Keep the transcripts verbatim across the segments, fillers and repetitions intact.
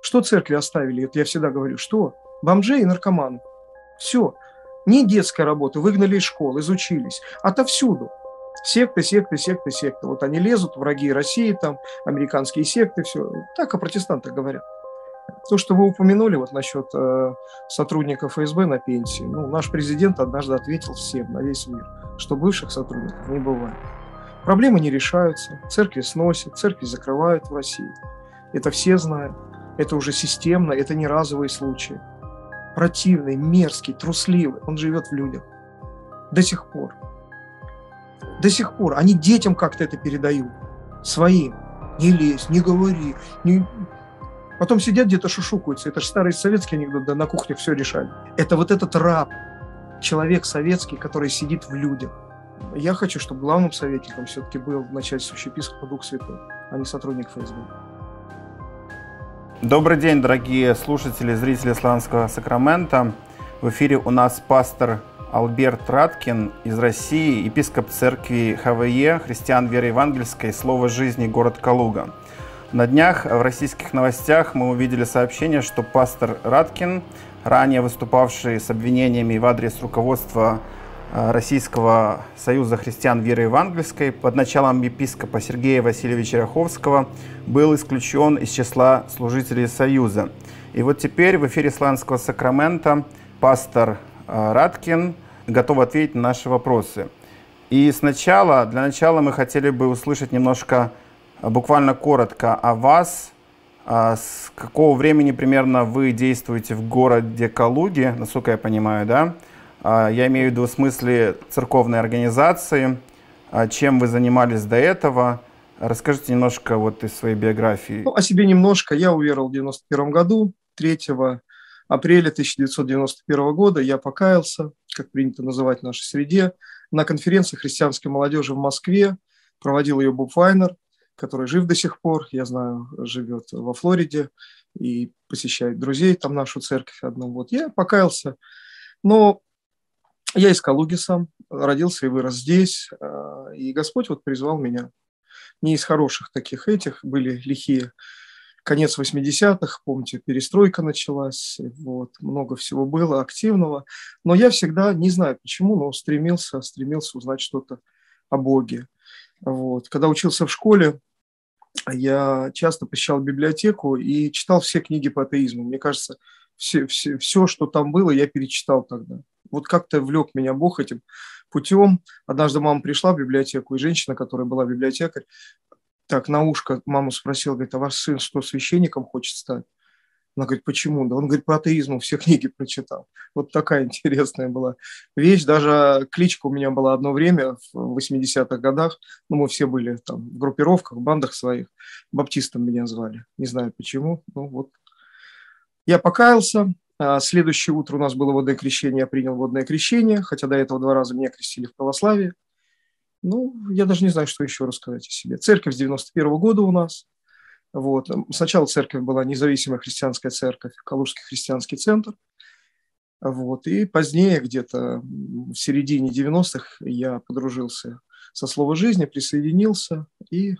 Что церкви оставили? Это я всегда говорю, что? Бомжей и наркоманов. Все. Не детская работа, выгнали из школ, изучились. Отовсюду. Секты, секты, секты, секты. Вот они лезут, враги России, там, американские секты, все. Так о протестантах говорят. То, что вы упомянули вот насчет э, сотрудников ФСБ на пенсии, ну, наш президент однажды ответил всем, на весь мир, что бывших сотрудников не бывает. Проблемы не решаются, церкви сносят, церкви закрывают в России. Это все знают, это уже системно, это не разовые случаи. Противный, мерзкий, трусливый, он живет в людях. До сих пор. До сих пор. Они детям как-то это передают. Своим. Не лезь, не говори. Не... Потом сидят где-то шушукаются. Это же старый советский анекдот, да на кухне все решали. Это вот этот раб, человек советский, который сидит в людях. Я хочу, чтобы главным советником все-таки был начальствующий епископ Дух Святой, а не сотрудник ФСБ. Добрый день, дорогие слушатели, зрители Славянского Сакрамента. В эфире у нас пастор Альберт Раткин из России, епископ церкви ХВЕ, христиан веры евангельской, Слово жизни, город Калуга. На днях в российских новостях мы увидели сообщение, что пастор Раткин, ранее выступавший с обвинениями в адрес руководства Российского союза христиан веры евангельской под началом епископа Сергея Васильевича Ряховского, был исключен из числа служителей союза. И вот теперь в эфире Славянского Сакрамента пастор Раткин готов ответить на наши вопросы. И сначала, для начала мы хотели бы услышать немножко, буквально коротко о вас. С какого времени примерно вы действуете в городе Калуге, насколько я понимаю, да? Я имею в виду в смысле церковной организации, чем вы занимались до этого. Расскажите немножко вот из своей биографии. Ну, о себе немножко. Я уверовал в девяносто первом году, третьего апреля тысяча девятьсот девяносто первого года я покаялся, как принято называть в нашей среде, на конференции христианской молодежи в Москве. Проводил ее Боб Вайнер, который жив до сих пор, я знаю, живет во Флориде и посещает друзей, там нашу церковь одну. Вот я покаялся, но я из Калуги сам, родился и вырос здесь, и Господь вот призвал меня. Не из хороших таких этих, были лихие. Конец восьмидесятых, помните, перестройка началась, вот, много всего было активного. Но я всегда, не знаю почему, но стремился, стремился узнать что-то о Боге. Вот. Когда учился в школе, я часто посещал библиотеку и читал все книги по атеизму. Мне кажется, все, все, все, что там было, я перечитал тогда. Вот как-то влек меня Бог этим путем. Однажды мама пришла в библиотеку, и женщина, которая была библиотекарь, так на ушко маму спросила, говорит, а ваш сын что, священником хочет стать? Она говорит, почему? Да он, говорит, по атеизму все книги прочитал. Вот такая интересная была вещь. Даже кличка у меня была одно время в восьмидесятых годах. Ну, мы все были там в группировках, в бандах своих. Баптистом меня звали. Не знаю почему. Ну, вот. Я покаялся. Следующее утро у нас было водное крещение. Я принял водное крещение, хотя до этого два раза меня крестили в православии. Ну, я даже не знаю, что еще рассказать о себе. Церковь с девяносто первого года у нас. Вот. Сначала церковь была независимая христианская церковь, Калужский христианский центр. Вот. И позднее, где-то в середине девяностых, я подружился со Слово жизни, присоединился, и,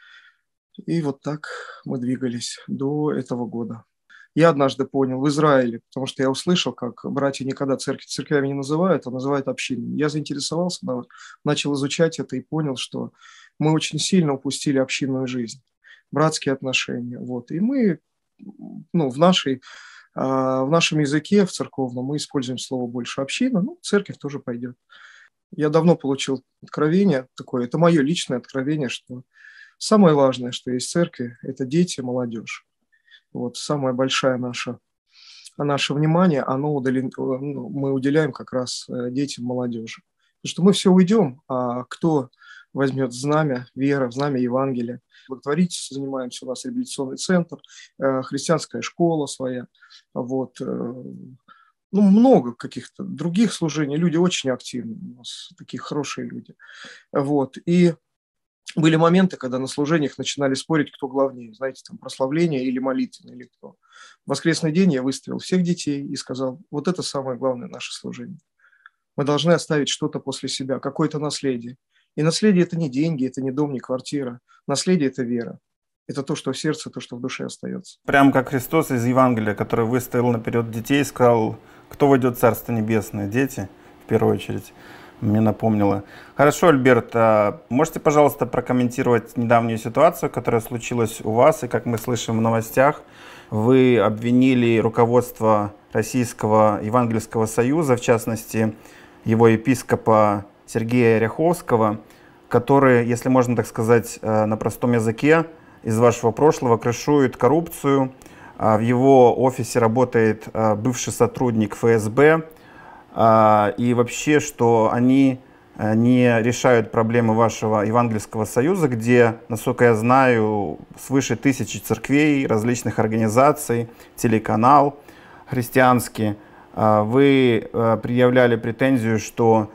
и вот так мы двигались до этого года. Я однажды понял в Израиле, потому что я услышал, как братья никогда церковь церквями не называют, а называют общинами. Я заинтересовался, начал изучать это и понял, что мы очень сильно упустили общинную жизнь, братские отношения. Вот. И мы ну, в, нашей, в нашем языке, в церковном, мы используем слово больше община, ну, церковь тоже пойдет. Я давно получил откровение такое, это мое личное откровение, что самое важное, что есть в церкви, это дети, молодежь. Вот самое большое наше, наше внимание, оно удален, мы уделяем как раз детям, молодежи. Потому что мы все уйдем, а кто возьмет знамя, вера, знамя Евангелия. Благотворительство занимаемся, у нас реабилитационный центр, христианская школа своя. Вот. Ну, много каких-то других служений. Люди очень активны, у нас такие хорошие люди. Вот. И были моменты, когда на служениях начинали спорить, кто главнее, знаете, там прославление или молитвенное, или кто. В воскресный день я выставил всех детей и сказал, вот это самое главное наше служение. Мы должны оставить что-то после себя, какое-то наследие. И наследие – это не деньги, это не дом, не квартира. Наследие – это вера. Это то, что в сердце, то, что в душе остается. Прям как Христос из Евангелия, который выставил наперед детей и сказал, кто войдет в Царство Небесное? Дети, в первую очередь, мне напомнило. Хорошо, Альберт, а можете, пожалуйста, прокомментировать недавнюю ситуацию, которая случилась у вас, и как мы слышим в новостях, вы обвинили руководство Российского Евангельского Союза, в частности, его епископа Сергея Ряховского, который, если можно так сказать на простом языке, из вашего прошлого крышует коррупцию. В его офисе работает бывший сотрудник эф эс бэ. И вообще, что они не решают проблемы вашего Евангельского Союза, где, насколько я знаю, свыше тысячи церквей, различных организаций, телеканал христианский. Вы предъявляли претензию, что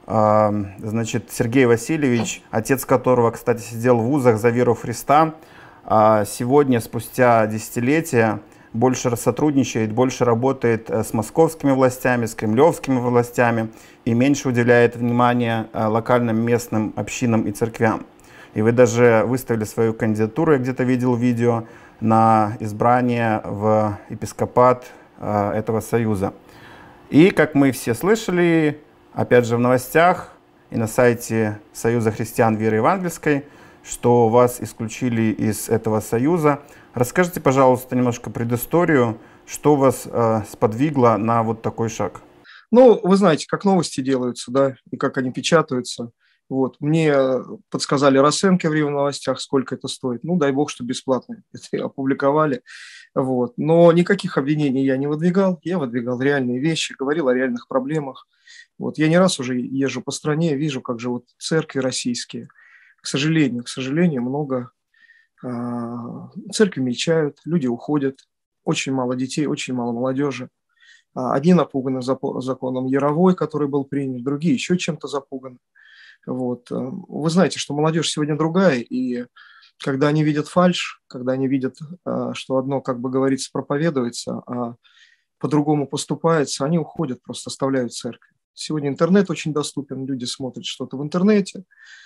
значит, Сергей Васильевич, отец которого, кстати, сидел в вузах за веру в Христа, сегодня, спустя десятилетия, больше сотрудничает, больше работает с московскими властями, с кремлевскими властями и меньше уделяет внимания локальным местным общинам и церквям. И вы даже выставили свою кандидатуру, я где-то видел видео, на избрание в епископат этого союза. И, как мы все слышали, опять же в новостях и на сайте Союза христиан веры евангельской, что вас исключили из этого союза. Расскажите, пожалуйста, немножко предысторию, что вас э, сподвигло на вот такой шаг? Ну, вы знаете, как новости делаются, да, и как они печатаются. Вот. Мне подсказали расценки в новостях, сколько это стоит. Ну, дай бог, что бесплатно это опубликовали. Вот. Но никаких обвинений я не выдвигал. Я выдвигал реальные вещи, говорил о реальных проблемах. Вот. Я не раз уже езжу по стране, вижу, как живут церкви российские. К сожалению, к сожалению, много э, церкви мельчают, люди уходят, очень мало детей, очень мало молодежи. Одни напуганы законом Яровой, который был принят, другие еще чем-то запуганы. Вот. Вы знаете, что молодежь сегодня другая, и когда они видят фальшь, когда они видят, что одно, как бы говорится, проповедуется, а по-другому поступается, они уходят, просто оставляют церковь. Сегодня интернет очень доступен, люди смотрят что-то в интернете.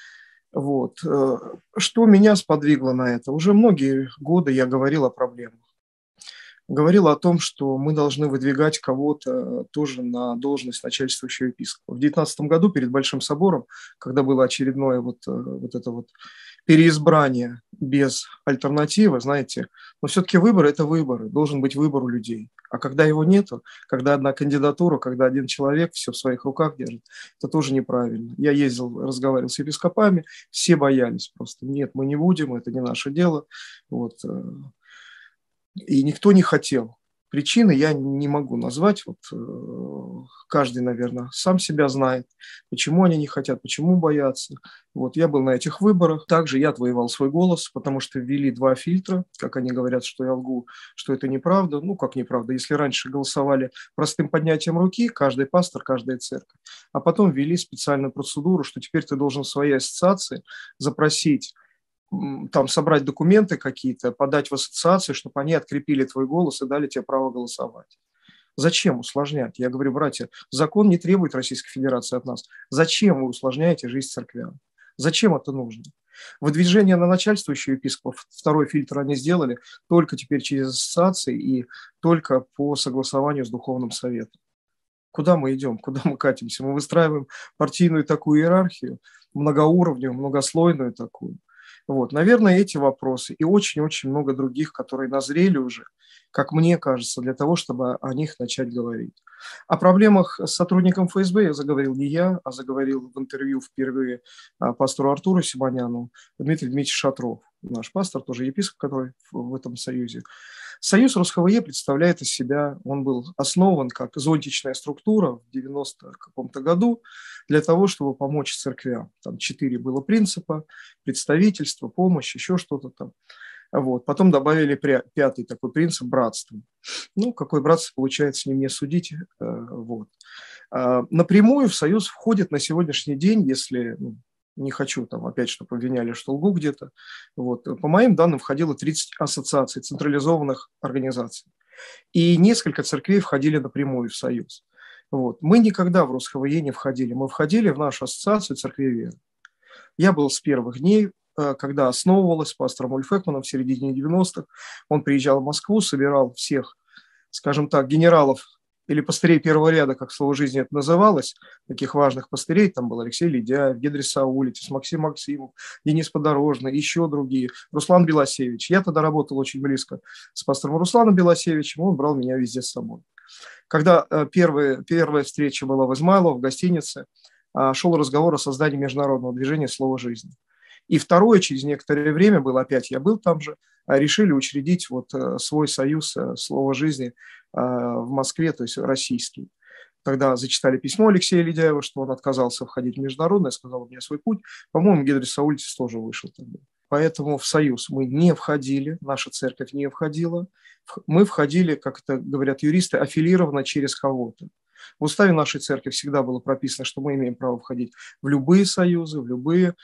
Вот. Что меня сподвигло на это? Уже многие годы я говорил о проблемах. Говорил о том, что мы должны выдвигать кого-то тоже на должность начальствующего епископа. В две тысячи девятнадцатом году перед Большим собором, когда было очередное вот, вот это вот переизбрание без альтернативы, знаете, но все-таки выборы – это выборы, должен быть выбор у людей. А когда его нету, когда одна кандидатура, когда один человек все в своих руках держит, это тоже неправильно. Я ездил, разговаривал с епископами, все боялись просто. Нет, мы не будем, это не наше дело. Вот. И никто не хотел. Причины я не могу назвать. Вот, каждый, наверное, сам себя знает, почему они не хотят, почему боятся. Вот, я был на этих выборах. Также я отвоевал свой голос, потому что ввели два фильтра. Как они говорят, что я лгу, что это неправда. Ну, как неправда? Если раньше голосовали простым поднятием руки, каждый пастор, каждая церковь, а потом ввели специальную процедуру, что теперь ты должен в своей ассоциации запросить, там собрать документы какие-то, подать в ассоциацию, чтобы они открепили твой голос и дали тебе право голосовать. Зачем усложнять? Я говорю, братья, закон не требует Российской Федерации от нас. Зачем вы усложняете жизнь церквям? Зачем это нужно? Выдвижение на начальствующего епископа, второй фильтр они сделали только теперь через ассоциации и только по согласованию с Духовным Советом. Куда мы идем? Куда мы катимся? Мы выстраиваем партийную такую иерархию, многоуровневую, многослойную такую. Вот, наверное, эти вопросы и очень-очень много других, которые назрели уже, как мне кажется, для того, чтобы о них начать говорить. О проблемах с сотрудником эф эс бэ я заговорил не я, а заговорил в интервью впервые пастору Артуру Симоняну Дмитрий Дмитриевич Шатров, наш пастор, тоже епископ, который в этом союзе. Союз РусХВЕ представляет из себя, он был основан как зонтичная структура в девяностом каком-то году для того, чтобы помочь церквям. Там четыре было принципа: представительство, помощь, еще что-то там. Вот. Потом добавили пятый такой принцип – братство. Ну, какое братство получается, не мне судить. Вот. Напрямую в союз входит на сегодняшний день, если... Ну, не хочу там опять, чтобы обвиняли, что лгу где-то. Вот. По моим данным, входило тридцать ассоциаций, централизованных организаций. И несколько церквей входили напрямую в союз. Вот. Мы никогда в РусХВЕ не входили. Мы входили в нашу ассоциацию церквей веры. Я был с первых дней когда основывалась, с пастором Ульф Экманом в середине девяностых. Он приезжал в Москву, собирал всех, скажем так, генералов или пастырей первого ряда, как в «Слово жизни» это называлось, таких важных пастырей, там был Алексей Ледяев, Гедрис Саулитис, Максим Максимов, Денис Подорожный, еще другие, Руслан Белосевич. Я тогда работал очень близко с пастором Русланом Белосевичем, он брал меня везде с собой. Когда первая, первая встреча была в Измайлово, в гостинице, шел разговор о создании международного движения «Слово жизни». И второе, через некоторое время было, опять я был там же, решили учредить вот свой союз «Слово жизни» в Москве, то есть российский. Тогда зачитали письмо Алексея Ледяева, что он отказался входить в международное, сказал, у меня свой путь. По-моему, Гедрис Саулитис тоже вышел тогда. Поэтому в союз мы не входили, наша церковь не входила. Мы входили, как это говорят юристы, аффилированно через кого-то. В уставе нашей церкви всегда было прописано, что мы имеем право входить в любые союзы, в любые э,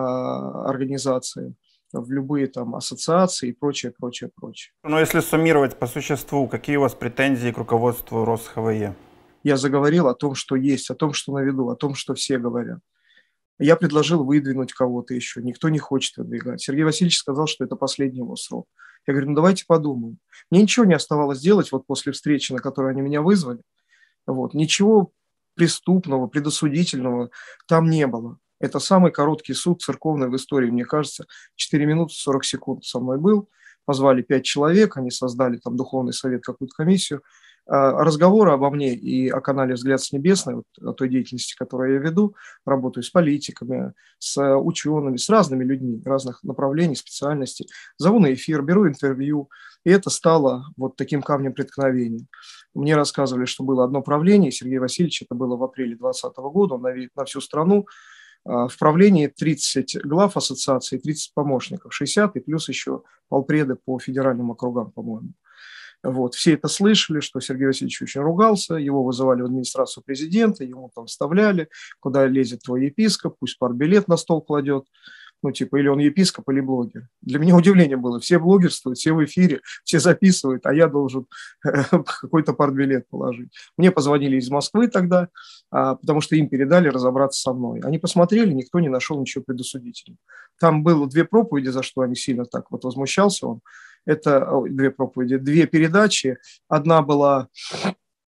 организации, в любые там ассоциации и прочее, прочее, прочее. Но если суммировать по существу, какие у вас претензии к руководству РосХВЕ? Я заговорил о том, что есть, о том, что на виду, о том, что все говорят. Я предложил выдвинуть кого-то еще, никто не хочет выдвигать. Сергей Васильевич сказал, что это последний его срок. Я говорю, ну давайте подумаем. Мне ничего не оставалось делать вот после встречи, на которую они меня вызвали. Вот. Ничего преступного, предосудительного там не было. Это самый короткий суд церковный в истории, мне кажется, четыре минуты сорок секунд со мной был. Позвали пять человек, они создали там духовный совет, какую-то комиссию. Разговоры обо мне и о канале «Взгляд с небесной», вот, о той деятельности, которую я веду, работаю с политиками, с учеными, с разными людьми разных направлений, специальностей. Зову на эфир, беру интервью, и это стало вот таким камнем преткновения. Мне рассказывали, что было одно правление, Сергей Васильевич, это было в апреле двадцатого года, он навеет на всю страну. В правлении тридцать глав ассоциации, тридцать помощников, шестьдесят и плюс еще полпреды по федеральным округам, по-моему. Вот. Все это слышали, что Сергей Васильевич очень ругался, его вызывали в администрацию президента, ему там вставляли, куда лезет твой епископ, пусть партбилет на стол кладет. Ну, типа, или он епископ, или блогер. Для меня удивление было. Все блогерствуют, все в эфире, все записывают, а я должен какой-то партбилет положить. Мне позвонили из Москвы тогда, потому что им передали разобраться со мной. Они посмотрели, никто не нашел ничего предосудительного. Там было две проповеди, за что они сильно так вот возмущался он. Это две проповеди, две передачи. Одна была э,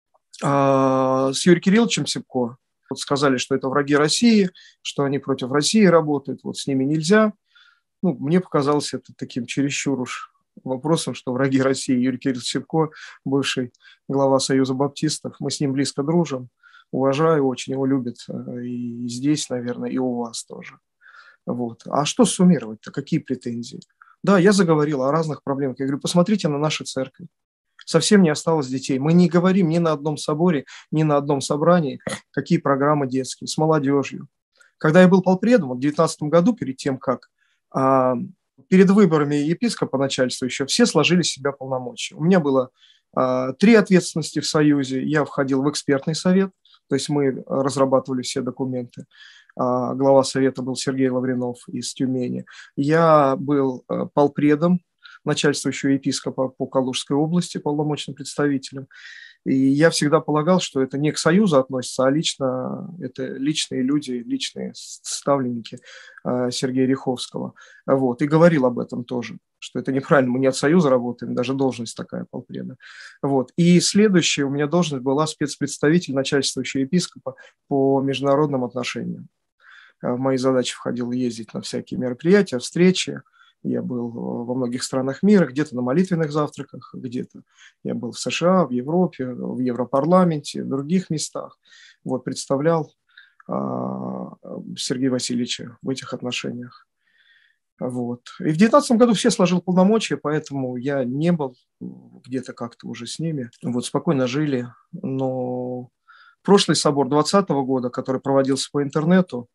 с Юрием Кирилловичем Сипко. Вот сказали, что это враги России, что они против России работают, вот с ними нельзя. Ну, мне показалось это таким чересчур уж вопросом, что враги России. Юрий Кириллович Сипко, бывший глава Союза баптистов, мы с ним близко дружим, уважаю, очень его любят и здесь, наверное, и у вас тоже. Вот. А что суммировать-то, какие претензии? Да, я заговорил о разных проблемах. Я говорю, посмотрите на наши церкви. Совсем не осталось детей. Мы не говорим ни на одном соборе, ни на одном собрании, какие программы детские, с молодежью. Когда я был полпредом, в две тысячи девятнадцатом году, перед тем, как а, перед выборами епископа начальствующего, все сложили с себя полномочия. У меня было а, три ответственности в Союзе. Я входил в экспертный совет, то есть мы разрабатывали все документы. А, глава совета был Сергей Лавринов из Тюмени. Я был а, полпредом начальствующего епископа по Калужской области, полномочным представителем. И я всегда полагал, что это не к Союзу относится, а лично, это личные люди, личные ставленники Сергея Риховского. Вот. И говорил об этом тоже, что это неправильно, мы не от Союза работаем, даже должность такая полпреда. Вот. И следующая у меня должность была спецпредставитель начальствующего епископа по международным отношениям. В мои задачи входило ездить на всякие мероприятия, встречи. Я был во многих странах мира, где-то на молитвенных завтраках, где-то я был в США, в Европе, в Европарламенте, в других местах. Вот, представлял а, Сергея Васильевича в этих отношениях. Вот. И в две тысячи девятнадцатом году все сложил полномочия, поэтому я не был где-то как-то уже с ними. Вот, спокойно жили. Но прошлый собор двадцатого года, который проводился по интернету,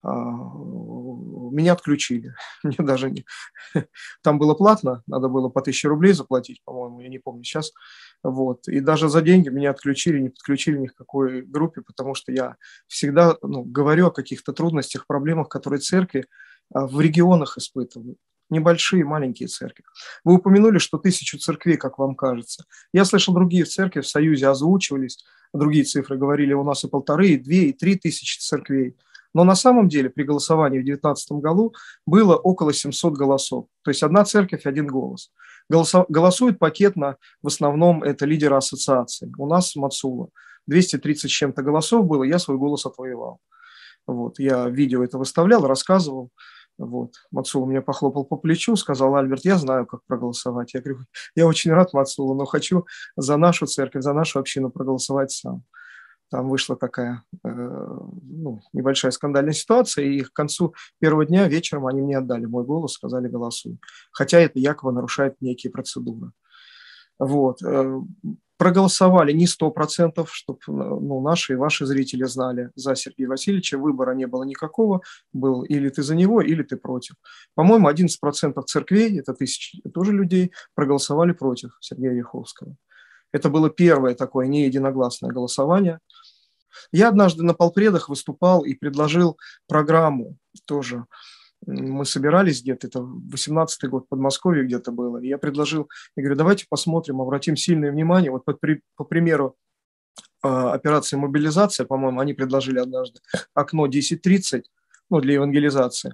меня отключили. Мне даже не... Там было платно, надо было по тысяче рублей заплатить, по-моему, я не помню сейчас. Вот. И даже за деньги меня отключили, не подключили ни к какой группе, потому что я всегда ну, говорю о каких-то трудностях, проблемах, которые церкви в регионах испытывают. Небольшие, маленькие церкви. Вы упомянули, что тысячу церквей, как вам кажется. Я слышал, другие церкви в Союзе озвучивались, другие цифры говорили, у нас и полторы, и две, и три тысячи церквей. Но на самом деле при голосовании в две тысячи девятнадцатом году было около семьсот голосов. То есть одна церковь, один голос. Голосо- голосует пакетно, в основном это лидеры ассоциаций. У нас Мацула двести тридцать с чем-то голосов было, я свой голос отвоевал. Вот. Я видео это выставлял, рассказывал. Вот. Мацула меня похлопал по плечу, сказал: Альберт, я знаю, как проголосовать. Я говорю: я очень рад, Мацула, но хочу за нашу церковь, за нашу общину проголосовать сам. Там вышла такая э, ну, небольшая скандальная ситуация, и к концу первого дня вечером они мне отдали мой голос, сказали: голосуй. Хотя это якобы нарушает некие процедуры. Вот. Проголосовали не сто процентов, чтобы ну, наши и ваши зрители знали, за Сергея Васильевича. Выбора не было никакого. Был или ты за него, или ты против. По-моему, одиннадцать процентов церквей, это тысячи тоже людей, проголосовали против Сергея Верховского. Это было первое такое неединогласное голосование. Я однажды на полпредах выступал и предложил программу тоже. Мы собирались где-то, это восемнадцатый год, в Подмосковье где-то было. И я предложил, я говорю: давайте посмотрим, обратим сильное внимание. Вот по, по примеру э, операции «Мобилизация», по-моему, они предложили однажды окно десять тридцать, ну, для евангелизации.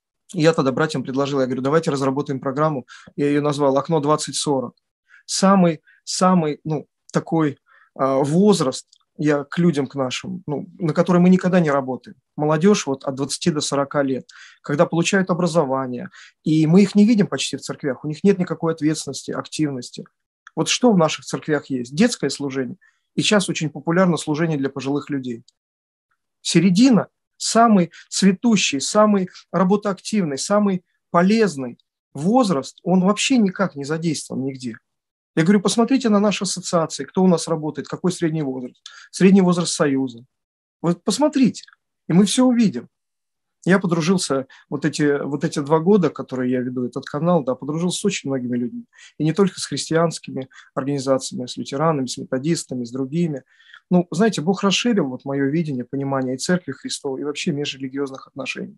И я тогда братьям предложил, я говорю: давайте разработаем программу. Я ее назвал «Окно двадцать сорок». Самый, самый, ну, такой э, возраст, я к людям, к нашим, ну, на которые мы никогда не работаем. Молодежь вот от двадцати до сорока лет, когда получают образование, и мы их не видим почти в церквях, у них нет никакой ответственности, активности. Вот что в наших церквях есть? Детское служение, и сейчас очень популярно служение для пожилых людей. Середина, самый цветущий, самый работоактивный, самый полезный возраст, он вообще никак не задействован нигде. Я говорю: посмотрите на наши ассоциации, кто у нас работает, какой средний возраст, средний возраст Союза. Вот посмотрите, и мы все увидим. Я подружился вот эти, вот эти два года, которые я веду этот канал, да, подружился с очень многими людьми. И не только с христианскими организациями, с лютеранами, с методистами, с другими. Ну, знаете, Бог расширил вот мое видение, понимание и Церкви Христовой, и вообще межрелигиозных отношений.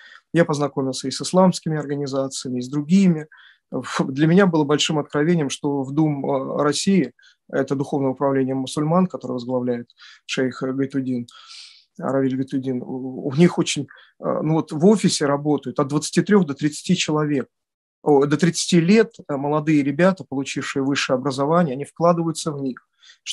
Я познакомился и с исламскими организациями, и с другими. Для меня было большим откровением, что в Дум России, это духовное управление мусульман, которое возглавляет шейх Гайтудин, Равиль Гайтудин, у них очень, ну вот в офисе работают от двадцати трёх до тридцати человек. До тридцати лет молодые ребята, получившие высшее образование, они вкладываются в них,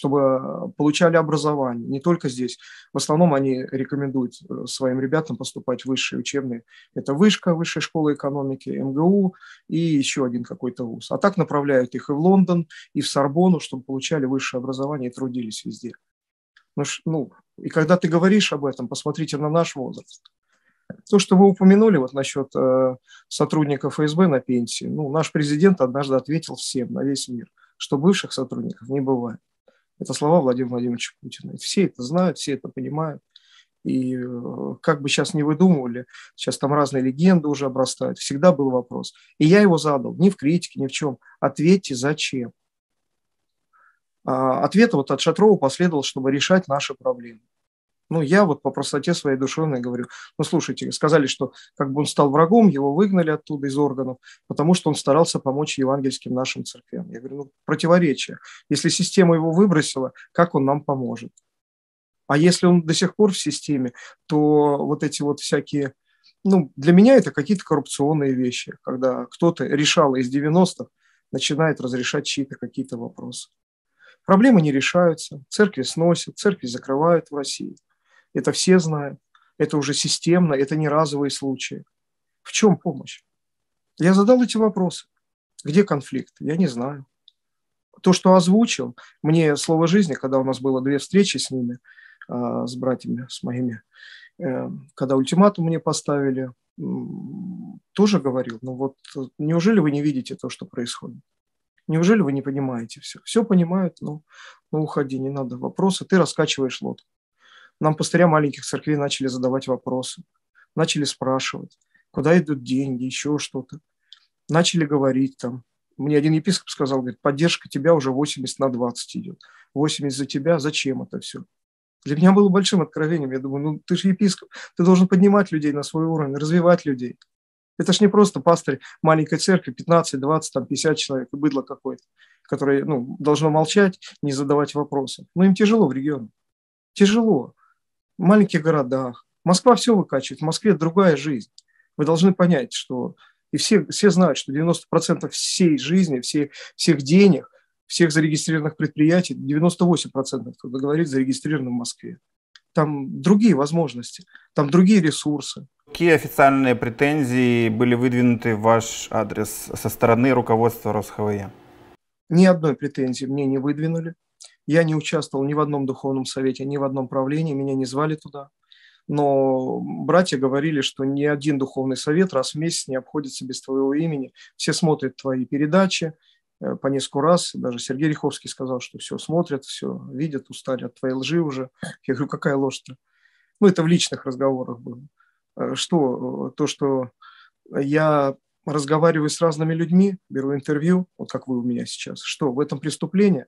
чтобы получали образование. Не только здесь. В основном они рекомендуют своим ребятам поступать в высшие учебные. Это Вышка, Высшая школа экономики, эм гэ у и еще один какой-то вуз. А так направляют их и в Лондон, и в Сорбонну, чтобы получали высшее образование и трудились везде. Ну, ну, и когда ты говоришь об этом, посмотрите на наш возраст. То, что вы упомянули вот насчет э, сотрудников эф эс бэ на пенсии, ну, наш президент однажды ответил всем, на весь мир, что бывших сотрудников не бывает. Это слова Владимира Владимировича Путина. Все это знают, все это понимают. И э, как бы сейчас не выдумывали, сейчас там разные легенды уже обрастают, всегда был вопрос. И я его задал, ни в критике, ни в чем. Ответьте, зачем? А, ответ вот от Шатрова последовал, чтобы решать наши проблемы. Ну, я вот по простоте своей душевной говорю: ну, слушайте, сказали, что как бы он стал врагом, его выгнали оттуда из органов, потому что он старался помочь евангельским нашим церквям. Я говорю: ну, противоречие. Если система его выбросила, как он нам поможет? А если он до сих пор в системе, то вот эти вот всякие, ну, для меня это какие-то коррупционные вещи, когда кто-то решал из девяностых, начинает разрешать чьи-то какие-то вопросы. Проблемы не решаются, церкви сносят, церкви закрывают в России. Это все знают, это уже системно, это не разовые случаи. В чем помощь? Я задал эти вопросы. Где конфликт? Я не знаю. То, что озвучил, мне слово жизни, когда у нас было две встречи с ними, с братьями, с моими, когда ультиматум мне поставили, тоже говорил: ну вот неужели вы не видите то, что происходит? Неужели вы не понимаете все? Все понимают, но ну, уходи, не надо вопросы, ты раскачиваешь лодку. Нам пастыря маленьких церквей начали задавать вопросы, начали спрашивать, куда идут деньги, еще что-то. Начали говорить там. Мне один епископ сказал, говорит: поддержка тебя уже восемьдесят на двадцать идет. восемьдесят за тебя, зачем это все? Для меня было большим откровением. Я думаю, ну ты же епископ, ты должен поднимать людей на свой уровень, развивать людей. Это ж не просто пастырь маленькой церкви, пятнадцать, двадцать, там, пятьдесят человек, и быдло какое-то, которое ну, должно молчать, не задавать вопросов. Но им тяжело в регионе. Тяжело. В маленьких городах, Москва все выкачивает, в Москве другая жизнь. Вы должны понять, что и все, все знают, что девяносто процентов всей жизни, все, всех денег, всех зарегистрированных предприятий, девяносто восемь процентов, кто говорит, зарегистрированы в Москве. Там другие возможности, там другие ресурсы. Какие официальные претензии были выдвинуты в ваш адрес со стороны руководства РосХВЕ? Ни одной претензии мне не выдвинули. Я не участвовал ни в одном духовном совете, ни в одном правлении, меня не звали туда. Но братья говорили, что ни один духовный совет раз в месяц не обходится без твоего имени. Все смотрят твои передачи по несколько раз. Даже Сергей Риховский сказал, что все смотрят, все видят, устали от твоей лжи уже. Я говорю, какая ложь-то? Ну, это в личных разговорах было. Что? То, что я разговариваю с разными людьми, беру интервью, вот как вы у меня сейчас. Что? В этом преступление?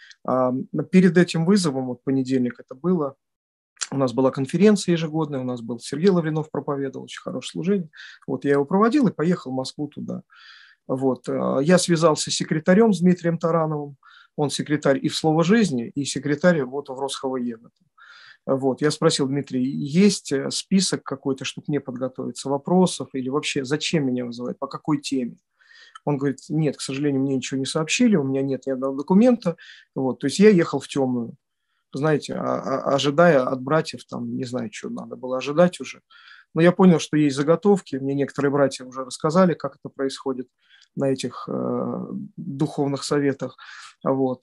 Перед этим вызовом, вот понедельник это было, у нас была конференция ежегодная, у нас был Сергей Лавринов проповедовал, очень хорошее служение. Вот я его проводил и поехал в Москву туда. Вот. Я связался с секретарем, с Дмитрием Тарановым. Он секретарь и в «Слово жизни», и секретарь вот в РосХВЕ. Вот. Я спросил, Дмитрий, есть список какой-то, чтобы мне подготовиться, вопросов или вообще зачем меня вызывают, по какой теме? Он говорит, нет, к сожалению, мне ничего не сообщили, у меня нет ни одного документа. Вот. То есть я ехал в темную. Знаете, ожидая от братьев, там, не знаю, что надо было ожидать уже. Но я понял, что есть заготовки. Мне некоторые братья уже рассказали, как это происходит на этих э, духовных советах. Вот.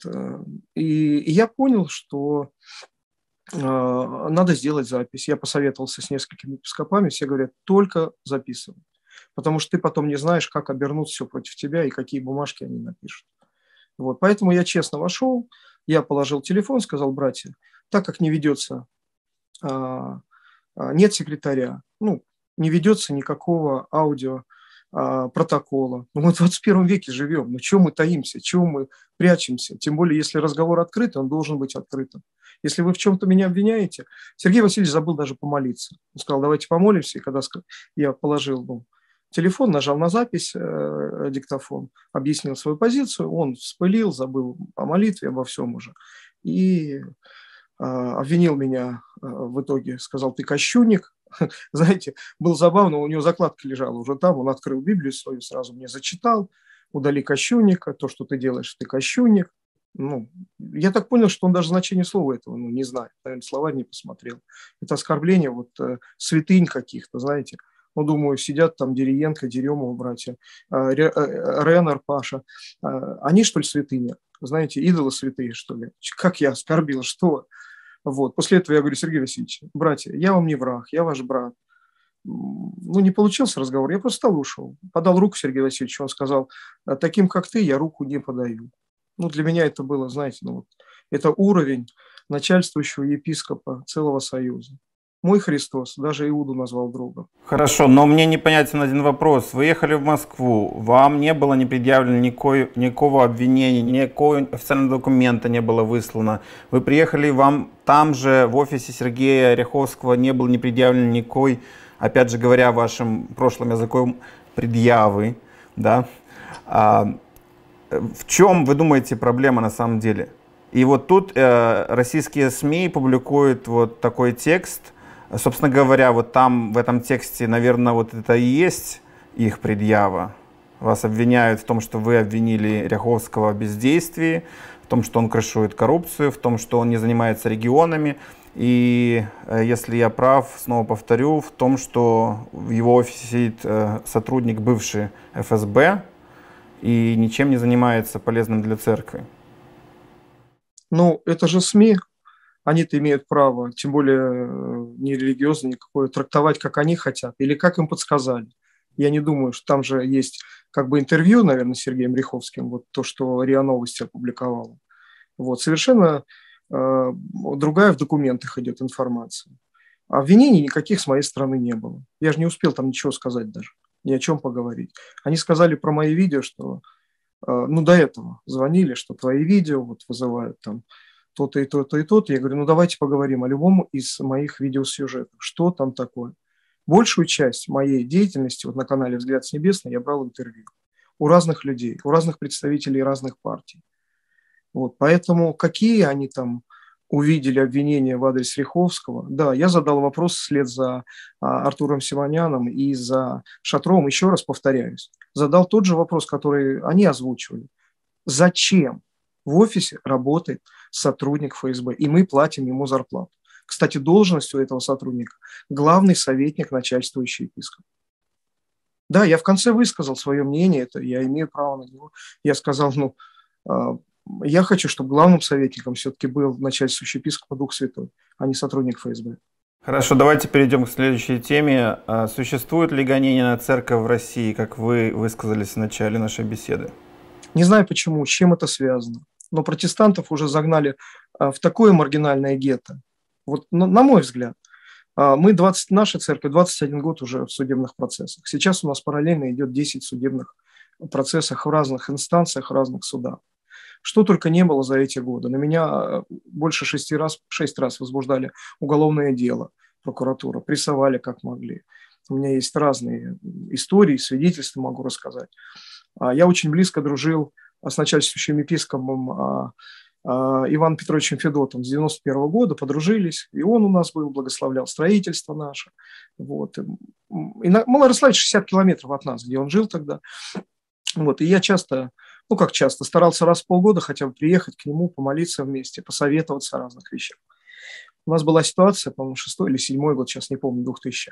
И, и я понял, что э, надо сделать запись. Я посоветовался с несколькими епископами, все говорят, только записывай. Потому что ты потом не знаешь, как обернуть все против тебя и какие бумажки они напишут. Вот. Поэтому я честно вошел, я положил телефон, сказал, братья, так как не ведется, а, а, нет секретаря, ну, не ведется никакого аудио а, протокола. Ну, мы в двадцать первом веке живем, ну, чего мы таимся, чего мы прячемся? Тем более, если разговор открытый, он должен быть открытым. Если вы в чем-то меня обвиняете, Сергей Васильевич забыл даже помолиться. Он сказал, давайте помолимся, и когда я положил, ну, телефон, нажал на запись, э, диктофон, объяснил свою позицию, он вспылил, забыл о молитве, обо всем уже. И э, обвинил меня э, в итоге, сказал, ты кощунник. Знаете, было забавно, у него закладка лежала уже там, он открыл Библию свою, сразу мне зачитал, удали кощунника, то, что ты делаешь, ты кощунник. Ну, я так понял, что он даже значение слова этого ну, не знает, наверное, словарь не посмотрел. Это оскорбление вот э, святынь каких-то, знаете. Ну, думаю, сидят там Дериенко, Деремова братья, Ренер, Паша. Они, что ли, святыня? Знаете, идолы святые, что ли? Как я оскорбил, что? Вот. После этого я говорю, Сергей Васильевич, братья, я вам не враг, я ваш брат. Ну, не получился разговор, я просто стал ушел. Подал руку Сергею Васильевичу, он сказал, таким, как ты, я руку не подаю. Ну, для меня это было, знаете, ну, вот, это уровень начальствующего епископа целого союза. Мой Христос, даже Иуду назвал другом. Хорошо, но мне непонятен один вопрос. Вы ехали в Москву, вам не было не предъявлено никакой, никакого обвинения, никакого официального документа не было выслано. Вы приехали, вам там же в офисе Сергея Риховского не было не предъявлено никакой, опять же говоря вашим прошлым языком, предъявы, да? А в чем, вы думаете, проблема на самом деле? И вот тут э, российские СМИ публикуют вот такой текст. Собственно говоря, вот там, в этом тексте, наверное, вот это и есть их предъява. Вас обвиняют в том, что вы обвинили Риховского в бездействии, в том, что он крышует коррупцию, в том, что он не занимается регионами. И, если я прав, снова повторю, в том, что в его офисе сидит сотрудник бывший эф эс бэ и ничем не занимается полезным для церкви. Ну, это же СМИ. Они-то имеют право, тем более не религиозно никакое, трактовать, как они хотят или как им подсказали. Я не думаю, что там же есть как бы интервью, наверное, с Сергеем Риховским, вот то, что РИА Новости опубликовала. Вот, совершенно э, другая в документах идет информация. Обвинений никаких с моей стороны не было. Я же не успел там ничего сказать даже, ни о чем поговорить. Они сказали про мои видео, что, э, ну, до этого звонили, что твои видео вот вызывают там то-то и то-то и то-то. Я говорю, ну давайте поговорим о любом из моих видеосюжетов. Что там такое? Большую часть моей деятельности вот на канале «Взгляд с небес» я брал интервью у разных людей, у разных представителей разных партий. Вот, поэтому какие они там увидели обвинения в адрес Ряховского, да, я задал вопрос вслед за а, Артуром Симоняном и за Шатровым, еще раз повторяюсь, задал тот же вопрос, который они озвучивали. Зачем в офисе работает сотрудник эф эс бэ, и мы платим ему зарплату? Кстати, должность у этого сотрудника – главный советник начальствующий епископ. Да, я в конце высказал свое мнение, это я имею право на него. Я сказал, ну, я хочу, чтобы главным советником все-таки был начальствующий епископ Дух Святой, а не сотрудник эф эс бэ. Хорошо, давайте перейдем к следующей теме. Существует ли гонение на церковь в России, как вы высказались в начале нашей беседы? Не знаю почему, с чем это связано, но протестантов уже загнали в такое маргинальное гетто. Вот на, на мой взгляд. Мы двадцать, наша церковь двадцать один год уже в судебных процессах. Сейчас у нас параллельно идет десять судебных процессов в разных инстанциях, в разных судах. Что только не было за эти годы. На меня больше шести раз, шесть раз возбуждали уголовное дело, прокуратура, прессовали как могли. У меня есть разные истории, свидетельства могу рассказать. Я очень близко дружил с начальствующим епископом Иваном Петровичем Федотом с девяносто первого года, подружились, и он у нас был, благословлял строительство наше. Вот. И Малоярославец шестьдесят километров от нас, где он жил тогда. Вот. И я часто, ну как часто, старался раз в полгода хотя бы приехать к нему, помолиться вместе, посоветоваться о разных вещах. У нас была ситуация, по-моему, шестой или седьмой год, сейчас не помню, двухтысячный,